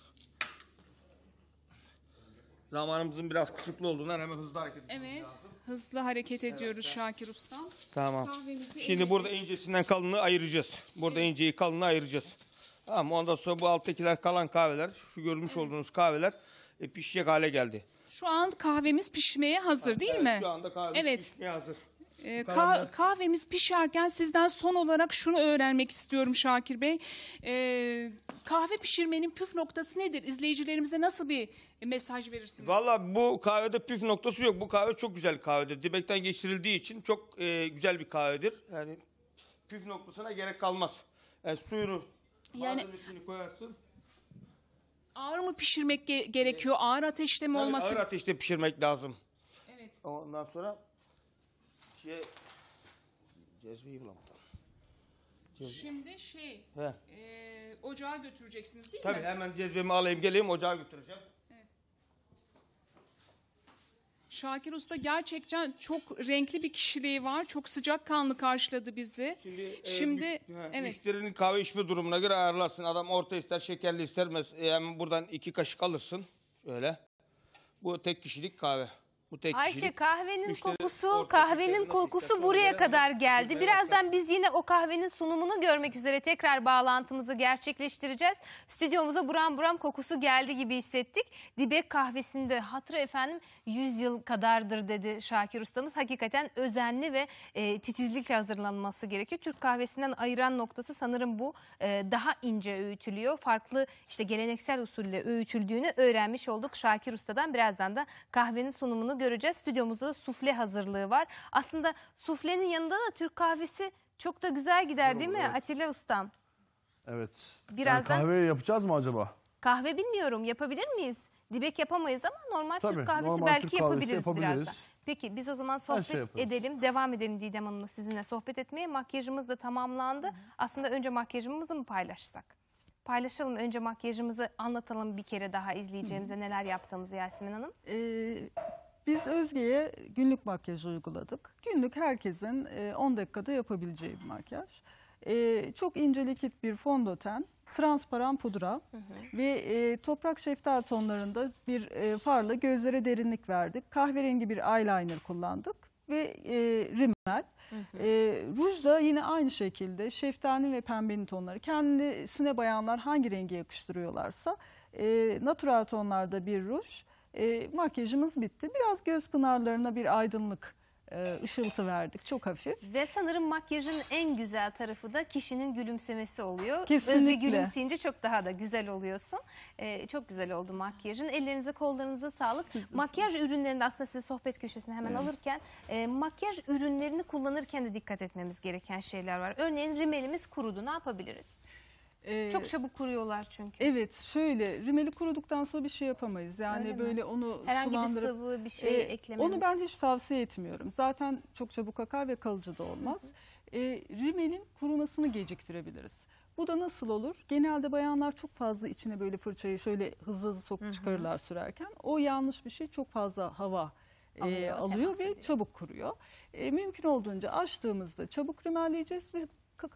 Zamanımızın biraz kısıtlı olduğundan hemen hızlı hareket etmemiz Evet, lazım. hızlı hareket ediyoruz Şakir Usta. Tamam. Kahvemizi Şimdi burada incesinden kalınlığı ayıracağız. Burada inceyi kalınlığı ayıracağız. Tamam, ondan sonra bu alttakiler kalan kahveler, şu görmüş olduğunuz kahveler pişecek hale geldi. Şu an kahvemiz pişmeye hazır değil Evet, mi? Şu anda kahvemiz Evet. pişmeye hazır. Kahvemiz pişerken sizden son olarak şunu öğrenmek istiyorum Şakir Bey. Kahve pişirmenin püf noktası nedir? İzleyicilerimize nasıl bir mesaj verirsiniz? Vallahi bu kahvede püf noktası yok. Bu kahve çok güzel bir kahvedir. Dibekten geçirildiği için çok güzel bir kahvedir. Yani püf noktasına gerek kalmaz. Yani suyunu, Yani- malzemesini koyarsın. Ağır mı pişirmek gerekiyor? Ağır ateşte mi Tabii olması? ağır ateşte pişirmek lazım. Evet. Ondan sonra cezveyi bulamadım. Şimdi He. ocağa götüreceksiniz değil Tabii mi? hemen cezvemi alayım geleyim, ocağa götüreceğim. Şakir Usta gerçekten çok renkli bir kişiliği var. Çok sıcakkanlı karşıladı bizi. Şimdi evet. Müşterinin kahve içme durumuna göre ayarlarsın. Adam orta ister, şekerli ister. Hemen buradan 2 kaşık alırsın. Şöyle. Bu tek kişilik kahve. Bu tek Ayşe, kişilik. kahvenin Müşteri kokusu, ortaya kahvenin nasıl kokusu isterse buraya ona kadar göre geldi. pişirmeye Birazdan başlar. biz yine o kahvenin sunumunu görmek üzere tekrar bağlantımızı gerçekleştireceğiz. Stüdyomuza buram buram kokusu geldi gibi hissettik. Dibek kahvesinde hatırı efendim 100 yıl kadardır dedi Şakir ustamız. Hakikaten özenli ve titizlikle hazırlanması gerekiyor. Türk kahvesinden ayıran noktası sanırım bu. Daha ince öğütülüyor. Farklı işte geleneksel usulle öğütüldüğünü öğrenmiş olduk Şakir ustadan. Birazdan da kahvenin sunumunu göreceğiz. Stüdyomuzda da sufle hazırlığı var. Aslında suflenin yanında da Türk kahvesi çok da güzel gider değil mi Evet. Atilla ustam? Evet. Birazdan- Yani kahve yapacağız mı acaba? Kahve bilmiyorum, yapabilir miyiz? Dibek yapamayız ama normal Tabii, Türk kahvesi normal belki Türk kahvesi yapabiliriz birazdan. yapabiliriz. Peki biz o zaman sohbet yaparız. edelim. Devam edelim Didem Hanım'la sizinle sohbet etmeye. Makyajımız da tamamlandı. Aslında önce makyajımızı mı paylaşsak? Paylaşalım, önce makyajımızı anlatalım bir kere daha izleyeceğimize neler yaptığımızı Yasemin Hanım. Biz Özge'ye günlük makyaj uyguladık. Günlük herkesin 10 dakikada yapabileceği bir makyaj. Çok ince likit bir fondöten, transparan pudra ve toprak şeftali tonlarında bir farla gözlere derinlik verdik. Kahverengi bir eyeliner kullandık ve rimel. Ruj da yine aynı şekilde şeftali ve pembenin tonları. Kendisine bayanlar hangi rengi yakıştırıyorlarsa natural tonlarda bir ruj. Makyajımız bitti. Biraz göz pınarlarına bir aydınlık ışıltı verdik. Çok hafif. Ve sanırım makyajın en güzel tarafı da kişinin gülümsemesi oluyor. Kesinlikle. Özge gülümseyince çok daha da güzel oluyorsun. Çok güzel oldu makyajın. Ellerinize kollarınıza sağlık. Makyaj ürünlerinde aslında size sohbet köşesine hemen alırken makyaj ürünlerini kullanırken de dikkat etmemiz gereken şeyler var. Örneğin rimelimiz kurudu. Ne yapabiliriz? Çok çabuk kuruyorlar çünkü. Evet, şöyle rimeli kuruduktan sonra bir şey yapamayız. Öyle Yani mi? böyle onu Herhangi bir sulandırıp sıvı bir şey eklememiz. onu ben hiç tavsiye etmiyorum. Zaten çok çabuk akar ve kalıcı da olmaz. Rimelin kurumasını geciktirebiliriz. Bu da nasıl olur? Genelde bayanlar çok fazla içine böyle fırçayı şöyle hızlı hızlı sokup çıkarırlar sürerken. O yanlış bir şey, çok fazla hava alıyor temas ve ediyor. çabuk kuruyor. Mümkün olduğunca açtığımızda çabuk rimelleyeceğiz ve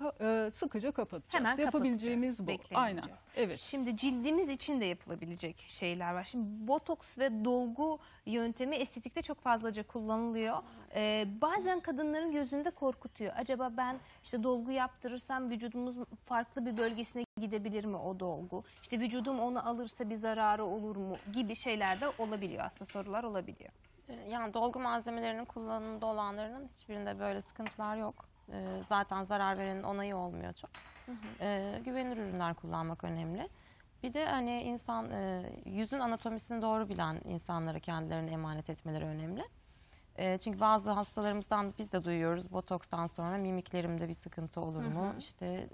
sıkıca kapatacağız. Hemen Yapabileceğimiz bu. kapatacağız, Aynen. beklemeyeceğiz. Evet. Şimdi cildimiz için de yapılabilecek şeyler var. Şimdi botoks ve dolgu yöntemi estetikte çok fazlaca kullanılıyor. Bazen kadınların gözünde korkutuyor. Acaba ben işte dolgu yaptırırsam vücudumuzun farklı bir bölgesine gidebilir mi o dolgu? İşte vücudum onu alırsa bir zararı olur mu gibi şeyler de olabiliyor aslında, sorular olabiliyor. Yani dolgu malzemelerinin kullanımında olanlarının hiçbirinde böyle sıkıntılar yok. Zaten zarar verenin onayı olmuyor çok. Güvenilir ürünler kullanmak önemli. Bir de hani insan yüzün anatomisini doğru bilen insanlara kendilerini emanet etmeleri önemli. Çünkü bazı hastalarımızdan biz de duyuyoruz, botokstan sonra mimiklerimde bir sıkıntı olur mu? İşte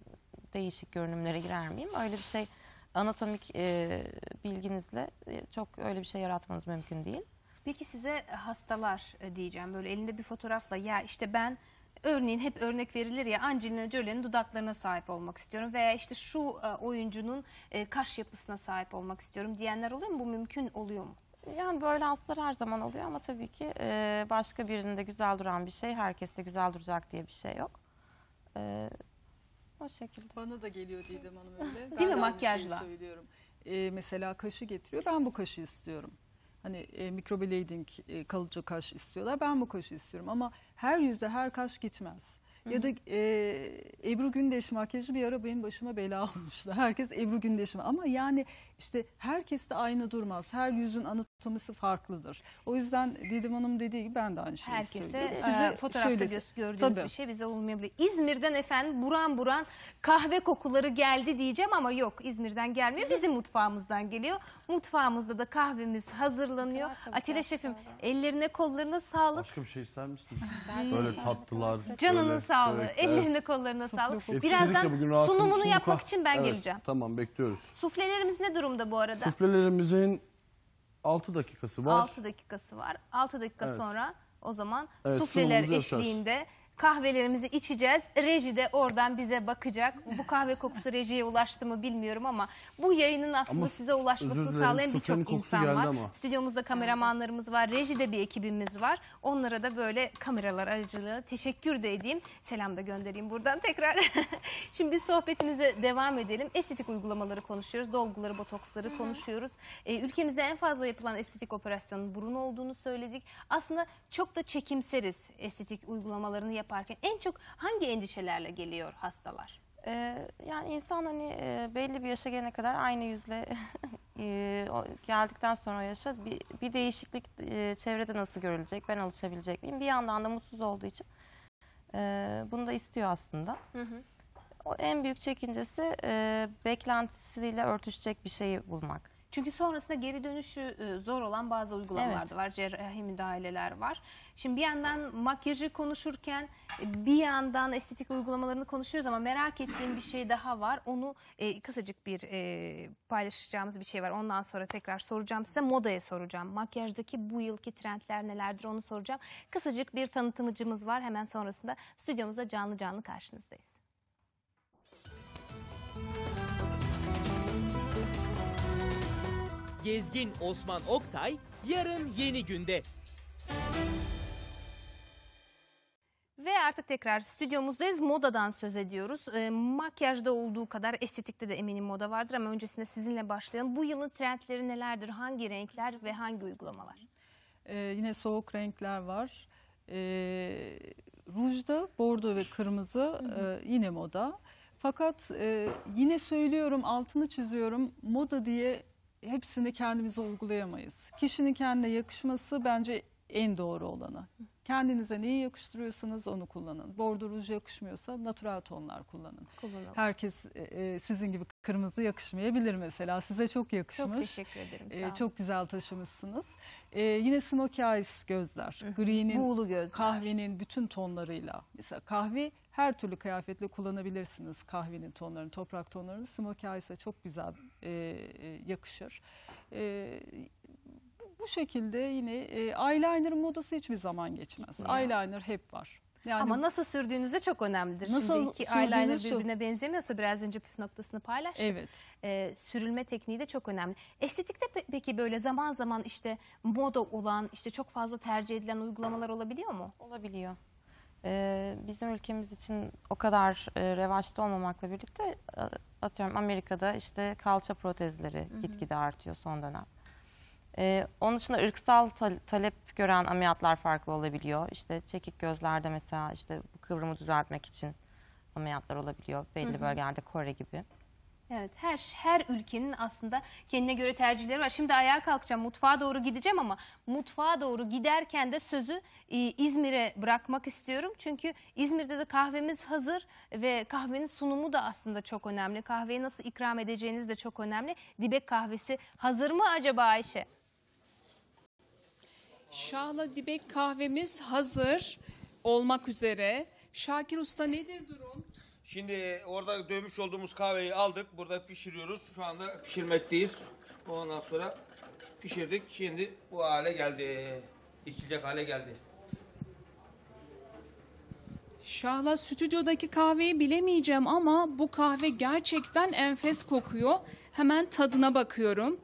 değişik görünümlere girer miyim? Öyle bir şey anatomik bilginizle çok öyle bir şey yaratmanız mümkün değil. Peki size hastalar diyeceğim, böyle elinde bir fotoğrafla ya işte ben örneğin hep örnek verilir ya Angelina Jolie'nin dudaklarına sahip olmak istiyorum veya işte şu oyuncunun kaş yapısına sahip olmak istiyorum diyenler oluyor mu? Bu mümkün oluyor mu? Yani böyle hastalar her zaman oluyor ama tabii ki başka birinde güzel duran bir şey herkeste güzel duracak diye bir şey yok. O şekilde. Bana da geliyor Didem Hanım öyle. Değil mi, Ben de aynı makyajla? şeyi söylüyorum. Mesela kaşı getiriyor. Ben bu kaşı istiyorum. Hani microblading kalıcı kaş istiyorlar. Ben bu kaşı istiyorum ama her yüzde her kaş gitmez. Ya da Ebru Gündeş makyajı bir ara benim başıma bela olmuştu. Herkes Ebru Gündeş mi? Ama yani işte herkes de aynı durmaz. Her yüzün anatomisi farklıdır. O yüzden Didem Hanım dediği gibi ben de aynı şeyi Herkese söylüyorum. fotoğrafta şöyle- gördüğünüz Tabii. bir şey bize olmayabilir. İzmir'den efendim buran buran kahve kokuları geldi diyeceğim ama yok, İzmir'den gelmiyor. Bizim mutfağımızdan geliyor. Mutfağımızda da kahvemiz hazırlanıyor. Kadar çabuk Atilla şefim yaptılar. ellerine kollarına sağlık. Başka bir şey ister misiniz? Böyle tatlılar. Canının böyle sağlığı, börekler. ellerine kollarına sağlık. Yetiştirdik Birazdan ya bugün rahatım. sunumunu Şimdi yapmak için ben Evet, geleceğim. Tamam, bekliyoruz. Suflelerimiz ne durumda bu arada? Suflelerimizin 6 dakikası var. 6 dakikası var. 6 dakika Evet. sonra o zaman Evet, sufleler sunumumuzu yapacağız. eşliğinde kahvelerimizi içeceğiz. Reji de oradan bize bakacak. Bu kahve kokusu rejiye ulaştı mı bilmiyorum ama bu yayının aslında Ama size ulaşmasını özür dilerim, sağlayan sofranın birçok kokusu insan geldi var. ama. Stüdyomuzda kameramanlarımız var. Rejide bir ekibimiz var. Onlara da böyle kameralar aracılığıyla teşekkür de edeyim. Selam da göndereyim buradan tekrar. Şimdi biz sohbetimize devam edelim. Estetik uygulamaları konuşuyoruz. Dolguları, botoksları konuşuyoruz. Ülkemizde en fazla yapılan estetik operasyonun burun olduğunu söyledik. Aslında çok da çekimseriz estetik uygulamalarını yaparken. En çok hangi endişelerle geliyor hastalar? Yani insan hani belli bir yaşa gelene kadar aynı yüzle geldikten sonra o yaşa bir değişiklik çevrede nasıl görülecek, ben alışabilecek miyim? Bir yandan da mutsuz olduğu için bunu da istiyor aslında. O en büyük çekincesi beklentisiyle örtüşecek bir şeyi bulmak. Çünkü sonrasında geri dönüşü zor olan bazı uygulamalar da var. Cerrahi müdahaleler var. Şimdi bir yandan makyajı konuşurken bir yandan estetik uygulamalarını konuşuyoruz ama merak ettiğim bir şey daha var. Onu kısacık bir paylaşacağımız bir şey var. Ondan sonra tekrar soracağım size. Modaya soracağım. Makyajdaki bu yılki trendler nelerdir onu soracağım. Kısacık bir tanıtımcımız var. Hemen sonrasında stüdyomuzda canlı canlı karşınızdayız. Gezgin Osman Oktay yarın Yeni Gün'de. Ve artık tekrar stüdyomuzdayız. Modadan söz ediyoruz. Makyajda olduğu kadar estetikte de eminim moda vardır ama öncesinde sizinle başlayalım. Bu yılın trendleri nelerdir? Hangi renkler ve hangi uygulamalar? Yine soğuk renkler var. Rujda bordo ve kırmızı yine moda. Fakat yine söylüyorum, altını çiziyorum, moda diye hepsini kendimize uygulayamayız. Kişinin kendine yakışması bence en doğru olanı. Kendinize neyi yakıştırıyorsanız onu kullanın. Bordo ruj yakışmıyorsa natural tonlar kullanın. Herkes sizin gibi kırmızı yakışmayabilir mesela. Size çok yakışmış. Çok teşekkür ederim. Sağ olun. Çok güzel taşımışsınız. Yine smokey eyes gözler. Gri'nin, Buğulu gözler. kahvenin bütün tonlarıyla. Mesela kahve her türlü kıyafetle kullanabilirsiniz kahvenin tonlarını, toprak tonlarını. Smokey eyes'e çok güzel yakışır. Bu şekilde yine eyeliner'ın modası hiçbir zaman geçmez. Eyeliner hep var. Yani ama nasıl sürdüğünüz de çok önemlidir. Nasıl Şimdi iki sürdüğünüz eyeliner çok- birbirine benzemiyorsa biraz önce püf noktasını paylaştık. Evet. Sürülme tekniği de çok önemli. Estetikte peki böyle zaman zaman işte moda olan, işte çok fazla tercih edilen uygulamalar olabiliyor mu? Olabiliyor. Bizim ülkemiz için o kadar revaçta olmamakla birlikte atıyorum Amerika'da işte kalça protezleri gitgide artıyor son dönem. Onun dışında ırksal talep gören ameliyatlar farklı olabiliyor. İşte çekik gözlerde mesela işte bu kıvrımı düzeltmek için ameliyatlar olabiliyor. Belli bölgelerde Kore gibi. Evet, her ülkenin aslında kendine göre tercihleri var. Şimdi ayağa kalkacağım, mutfağa doğru gideceğim ama mutfağa doğru giderken de sözü İzmir'e bırakmak istiyorum. Çünkü İzmir'de de kahvemiz hazır ve kahvenin sunumu da aslında çok önemli. Kahveyi nasıl ikram edeceğiniz de çok önemli. Dibek kahvesi hazır mı acaba Ayşe? Şahla dibek kahvemiz hazır olmak üzere. Şakir Usta nedir durum? Şimdi orada dövmüş olduğumuz kahveyi aldık. Burada pişiriyoruz. Şu anda pişirmekteyiz. Ondan sonra pişirdik. Şimdi bu hale geldi. İçilecek hale geldi. Şahla stüdyodaki kahveyi bilemeyeceğim ama bu kahve gerçekten enfes kokuyor. Hemen tadına bakıyorum.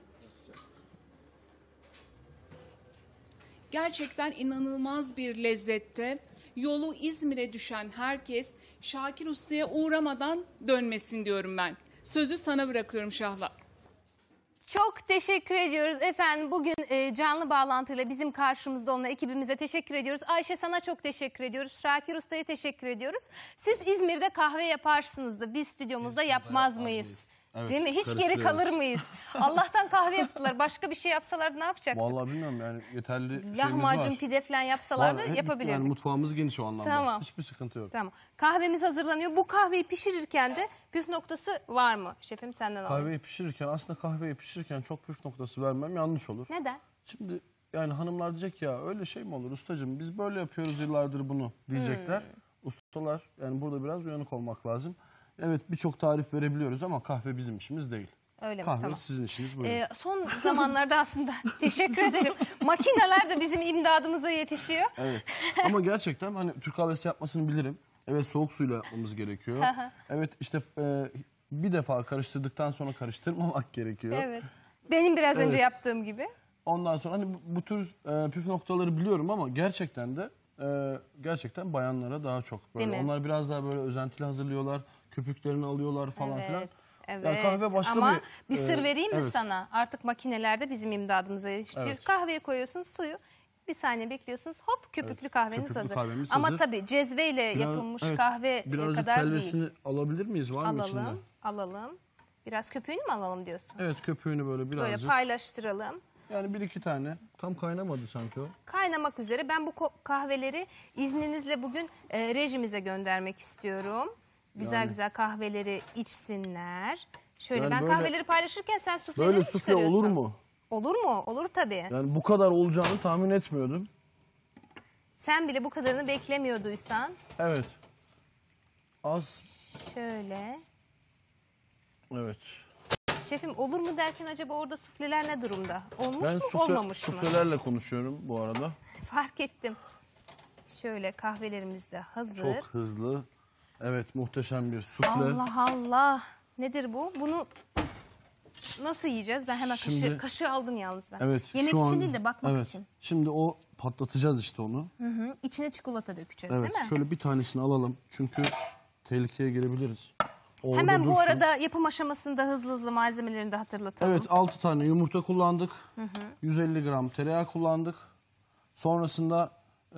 Gerçekten inanılmaz bir lezzette. Yolu İzmir'e düşen herkes Şakir Usta'ya uğramadan dönmesin diyorum ben. Sözü sana bırakıyorum Şahla. Çok teşekkür ediyoruz efendim. Bugün canlı bağlantıyla bizim karşımızda olan ekibimize teşekkür ediyoruz. Ayşe sana çok teşekkür ediyoruz. Şakir Usta'ya teşekkür ediyoruz. Siz İzmir'de kahve yaparsınız da biz stüdyomuzda yapmaz mıyız? Evet, Değil mi? Hiç geri karıştırıyoruz. kalır mıyız? Allah'tan kahve yaptılar. Başka bir şey yapsalardı ne yapacaktık? Vallahi bilmiyorum yani yeterli şeyimiz Lahmacun, var. pide falan yapsalardı Var, yapabilirdik. Yani mutfağımız geniş o anlamda. Tamam. Hiçbir sıkıntı yok. Tamam. Kahvemiz hazırlanıyor. Bu kahveyi pişirirken de püf noktası var mı? Şefim senden alalım. Kahveyi pişirirken aslında kahveyi pişirirken çok püf noktası vermem yanlış olur. Neden? Şimdi yani hanımlar diyecek ya öyle şey mi olur ustacığım biz böyle yapıyoruz yıllardır bunu diyecekler. Ustalar yani burada biraz uyanık olmak lazım. Evet birçok tarif verebiliyoruz ama kahve bizim işimiz değil. Öyle mi? Kahve Tamam. sizin işiniz. Buyurun. Son zamanlarda aslında teşekkür ederim. Makineler de bizim imdadımıza yetişiyor. Evet. Ama gerçekten hani Türk kahvesi yapmasını bilirim. Evet, soğuk suyla yapmamız gerekiyor. Evet, işte bir defa karıştırdıktan sonra karıştırmamak gerekiyor. Evet. Benim biraz önce Evet. yaptığım gibi. Ondan sonra hani bu tür püf noktaları biliyorum ama gerçekten de gerçekten bayanlara daha çok böyle. Değil mi? Onlar biraz daha böyle özentili hazırlıyorlar, köpüklerini alıyorlar falan filan. Evet. Yani kahve başka Ama bir sır e, vereyim mi evet. sana? Artık makinelerde bizim imdadımıza yetişiyor. Evet. Kahveye koyuyorsunuz suyu. Bir saniye bekliyorsunuz. Hop köpüklü Evet, kahveniz köpüklü hazır. kahvemiz Ama hazır. tabii cezveyle Biraz- yapılmış evet, kahve birazcık kadar değil. telvesini alabilir miyiz? Var mı içinde? Alalım. Biraz köpüğünü mü alalım diyorsun? Evet, köpüğünü böyle Böyle birazcık. paylaştıralım. Yani bir iki tane. Tam kaynamadı sanki o. Kaynamak üzere. Ben bu kahveleri izninizle bugün rejimize göndermek istiyorum. Güzel Yani. güzel kahveleri içsinler. Şöyle Yani ben böyle- kahveleri paylaşırken sen sufleleri Böyle mi sufle çıkarıyorsun? olur mu? Olur mu? Olur tabii. Yani bu kadar olacağını tahmin etmiyordum. Sen bile bu kadarını beklemiyorduysan. Evet. Az. Şöyle. Evet. Şefim olur mu derken acaba orada sufleler ne durumda? Olmuş Ben mu sufle, olmamış mı? suflelerle konuşuyorum bu arada. Fark ettim. Şöyle kahvelerimiz de hazır. Çok hızlı. Evet, muhteşem bir sufle. Allah Allah. Nedir bu? Bunu nasıl yiyeceğiz? Ben hemen Şimdi- kaşığı aldım yalnız ben. Evet, Yemek şu için an- değil de bakmak evet. için. Şimdi o patlatacağız işte onu. Hı. İçine çikolata dökeceğiz Evet, değil mi? şöyle bir tanesini alalım. Çünkü tehlikeye girebiliriz. Orada Hemen bu dursun. arada yapım aşamasında hızlı hızlı malzemelerini de hatırlatalım. Evet, 6 tane yumurta kullandık. 150 gram tereyağı kullandık. Sonrasında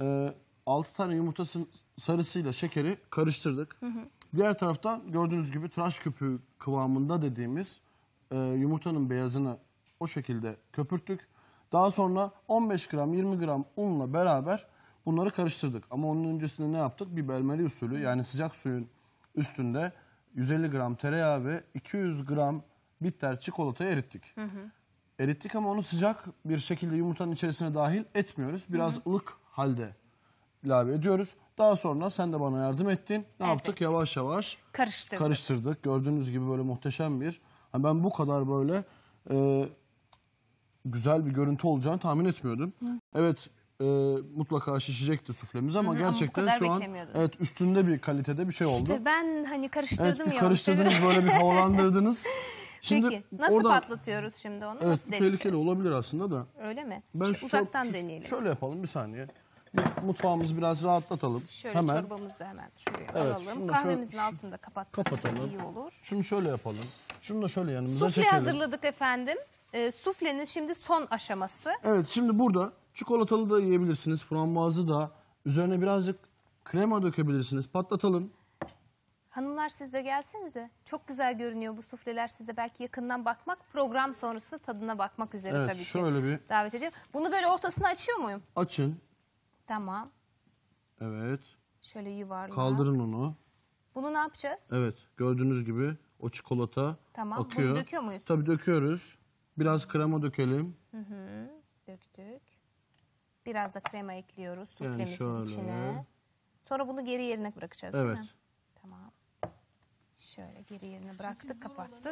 6 tane yumurtasının sarısıyla şekeri karıştırdık. Diğer taraftan gördüğünüz gibi tıraş köpüğü kıvamında dediğimiz yumurtanın beyazını o şekilde köpürttük. Daha sonra 15 gram 20 gram unla beraber bunları karıştırdık. Ama onun öncesinde ne yaptık? Bir belmeli usulü, yani sıcak suyun üstünde 150 gram tereyağı ve 200 gram bitter çikolatayı erittik. Erittik ama onu sıcak bir şekilde yumurtanın içerisine dahil etmiyoruz. Biraz ılık halde ilave ediyoruz. Daha sonra sen de bana yardım ettin. Ne yaptık? Yavaş yavaş karıştırdık. Gördüğünüz gibi böyle muhteşem bir... Yani ben bu kadar böyle güzel bir görüntü olacağını tahmin etmiyordum. Evet, mutlaka şişecekti suflemiz ama Ama bu gerçekten kadar şu an beklemiyordunuz. üstünde bir kalitede bir şey oldu. İşte ben hani karıştırdım Evet, bir ya. karıştırdınız, böyle bir havalandırdınız. Peki nasıl oradan- patlatıyoruz şimdi onu? Evet, Nasıl bu deneyeceğiz? tehlikeli olabilir aslında da. Öyle mi? Ben Uzaktan deneyelim. Şöyle yapalım, bir saniye. Mutfağımızı biraz rahatlatalım. Şöyle Hemen çorbamızı da hemen şuraya Evet, alalım. şunu da Kahvemizin şöyle- altında kapatsak kapatalım. iyi olur. Şunu şöyle yapalım. Şunu da şöyle yanımıza Sufle çekelim. hazırladık efendim. Suflenin şimdi son aşaması. Evet, şimdi burada çikolatalı da yiyebilirsiniz. Frambuazlı da. Üzerine birazcık krema dökebilirsiniz. Patlatalım. Hanımlar siz de gelsenize. Çok güzel görünüyor bu sufleler. Size belki yakından bakmak, program sonrasında tadına bakmak üzere Evet, tabii şöyle ki bir davet ediyorum. Bunu böyle ortasına açıyor muyum? açın. Tamam. Evet. Şöyle yuvarla. Kaldırın onu. Bunu ne yapacağız? Evet, gördüğünüz gibi o çikolata Tamam. akıyor. Bunu döküyor muyuz? Tabii döküyoruz. Biraz krema dökelim. Döktük. Biraz da krema ekliyoruz Yani suflemizin şöyle. içine. Sonra bunu geri yerine bırakacağız Evet. değil mi? Tamam. Şöyle geri yerine bıraktık, kapattık.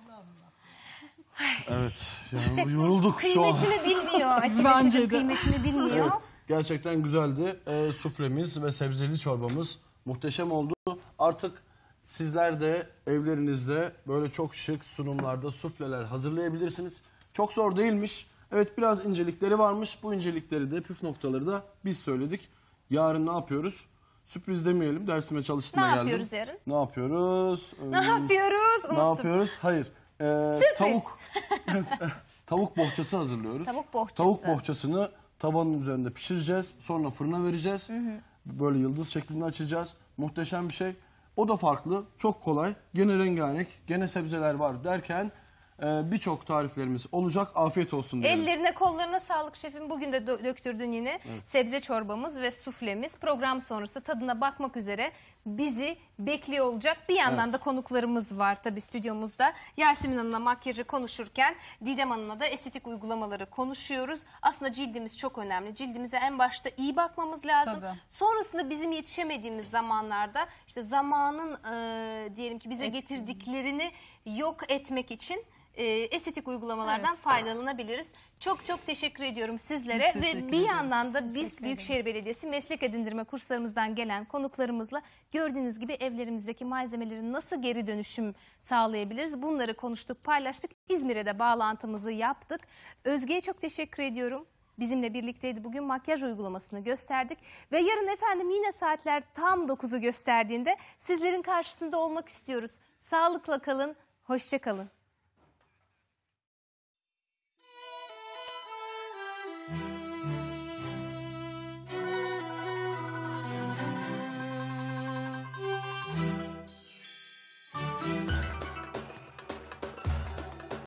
Evet. Yani İşte yorulduk şu an. Kıymetini bilmiyor. Atiye Bence Şef'in de. kıymetini bilmiyor. Evet, gerçekten güzeldi. Suflemiz ve sebzeli çorbamız muhteşem oldu. Artık sizler de evlerinizde böyle çok şık sunumlarda sufleler hazırlayabilirsiniz. Çok zor değilmiş. Evet, biraz incelikleri varmış. Bu incelikleri de, püf noktaları da biz söyledik. Yarın ne yapıyoruz? Sürpriz demeyelim. Dersime çalıştığımda Ne geldim. yapıyoruz yarın? Ne yapıyoruz? Ne yapıyoruz? Ne Unuttum. yapıyoruz? Hayır. Tavuk. Tavuk bohçası hazırlıyoruz. Tavuk bohçası. Tavuk bohçasını tavanın üzerinde pişireceğiz. Sonra fırına vereceğiz. Böyle yıldız şeklinde açacağız. Muhteşem bir şey. O da farklı. Çok kolay. Gene rengarenk. Gene sebzeler var derken birçok tariflerimiz olacak. Afiyet olsun diyelim. Ellerine kollarına sağlık şefim. Bugün de döktürdün yine. Sebze çorbamız ve suflemiz. Program sonrası tadına bakmak üzere bizi bekliyor olacak. Bir yandan da konuklarımız var tabii stüdyomuzda. Yasemin Hanım'la makyajı konuşurken Didem Hanım'la da estetik uygulamaları konuşuyoruz. Aslında cildimiz çok önemli. Cildimize en başta iyi bakmamız lazım. Tabii. Sonrasında bizim yetişemediğimiz zamanlarda işte zamanın diyelim ki bize getirdiklerini yok etmek için estetik uygulamalardan faydalanabiliriz. Çok çok teşekkür ediyorum sizlere Biz teşekkür ve bir ederiz. yandan da biz Teşekkür Büyükşehir Belediyesi meslek edindirme kurslarımızdan gelen konuklarımızla gördüğünüz gibi evlerimizdeki malzemelerin nasıl geri dönüşüm sağlayabiliriz bunları konuştuk, paylaştık. İzmir'e de bağlantımızı yaptık. Özge'ye çok teşekkür ediyorum. Bizimle birlikteydi. Bugün makyaj uygulamasını gösterdik. Ve yarın efendim yine saatler tam 9'u gösterdiğinde sizlerin karşısında olmak istiyoruz. Sağlıkla kalın, hoşça kalın.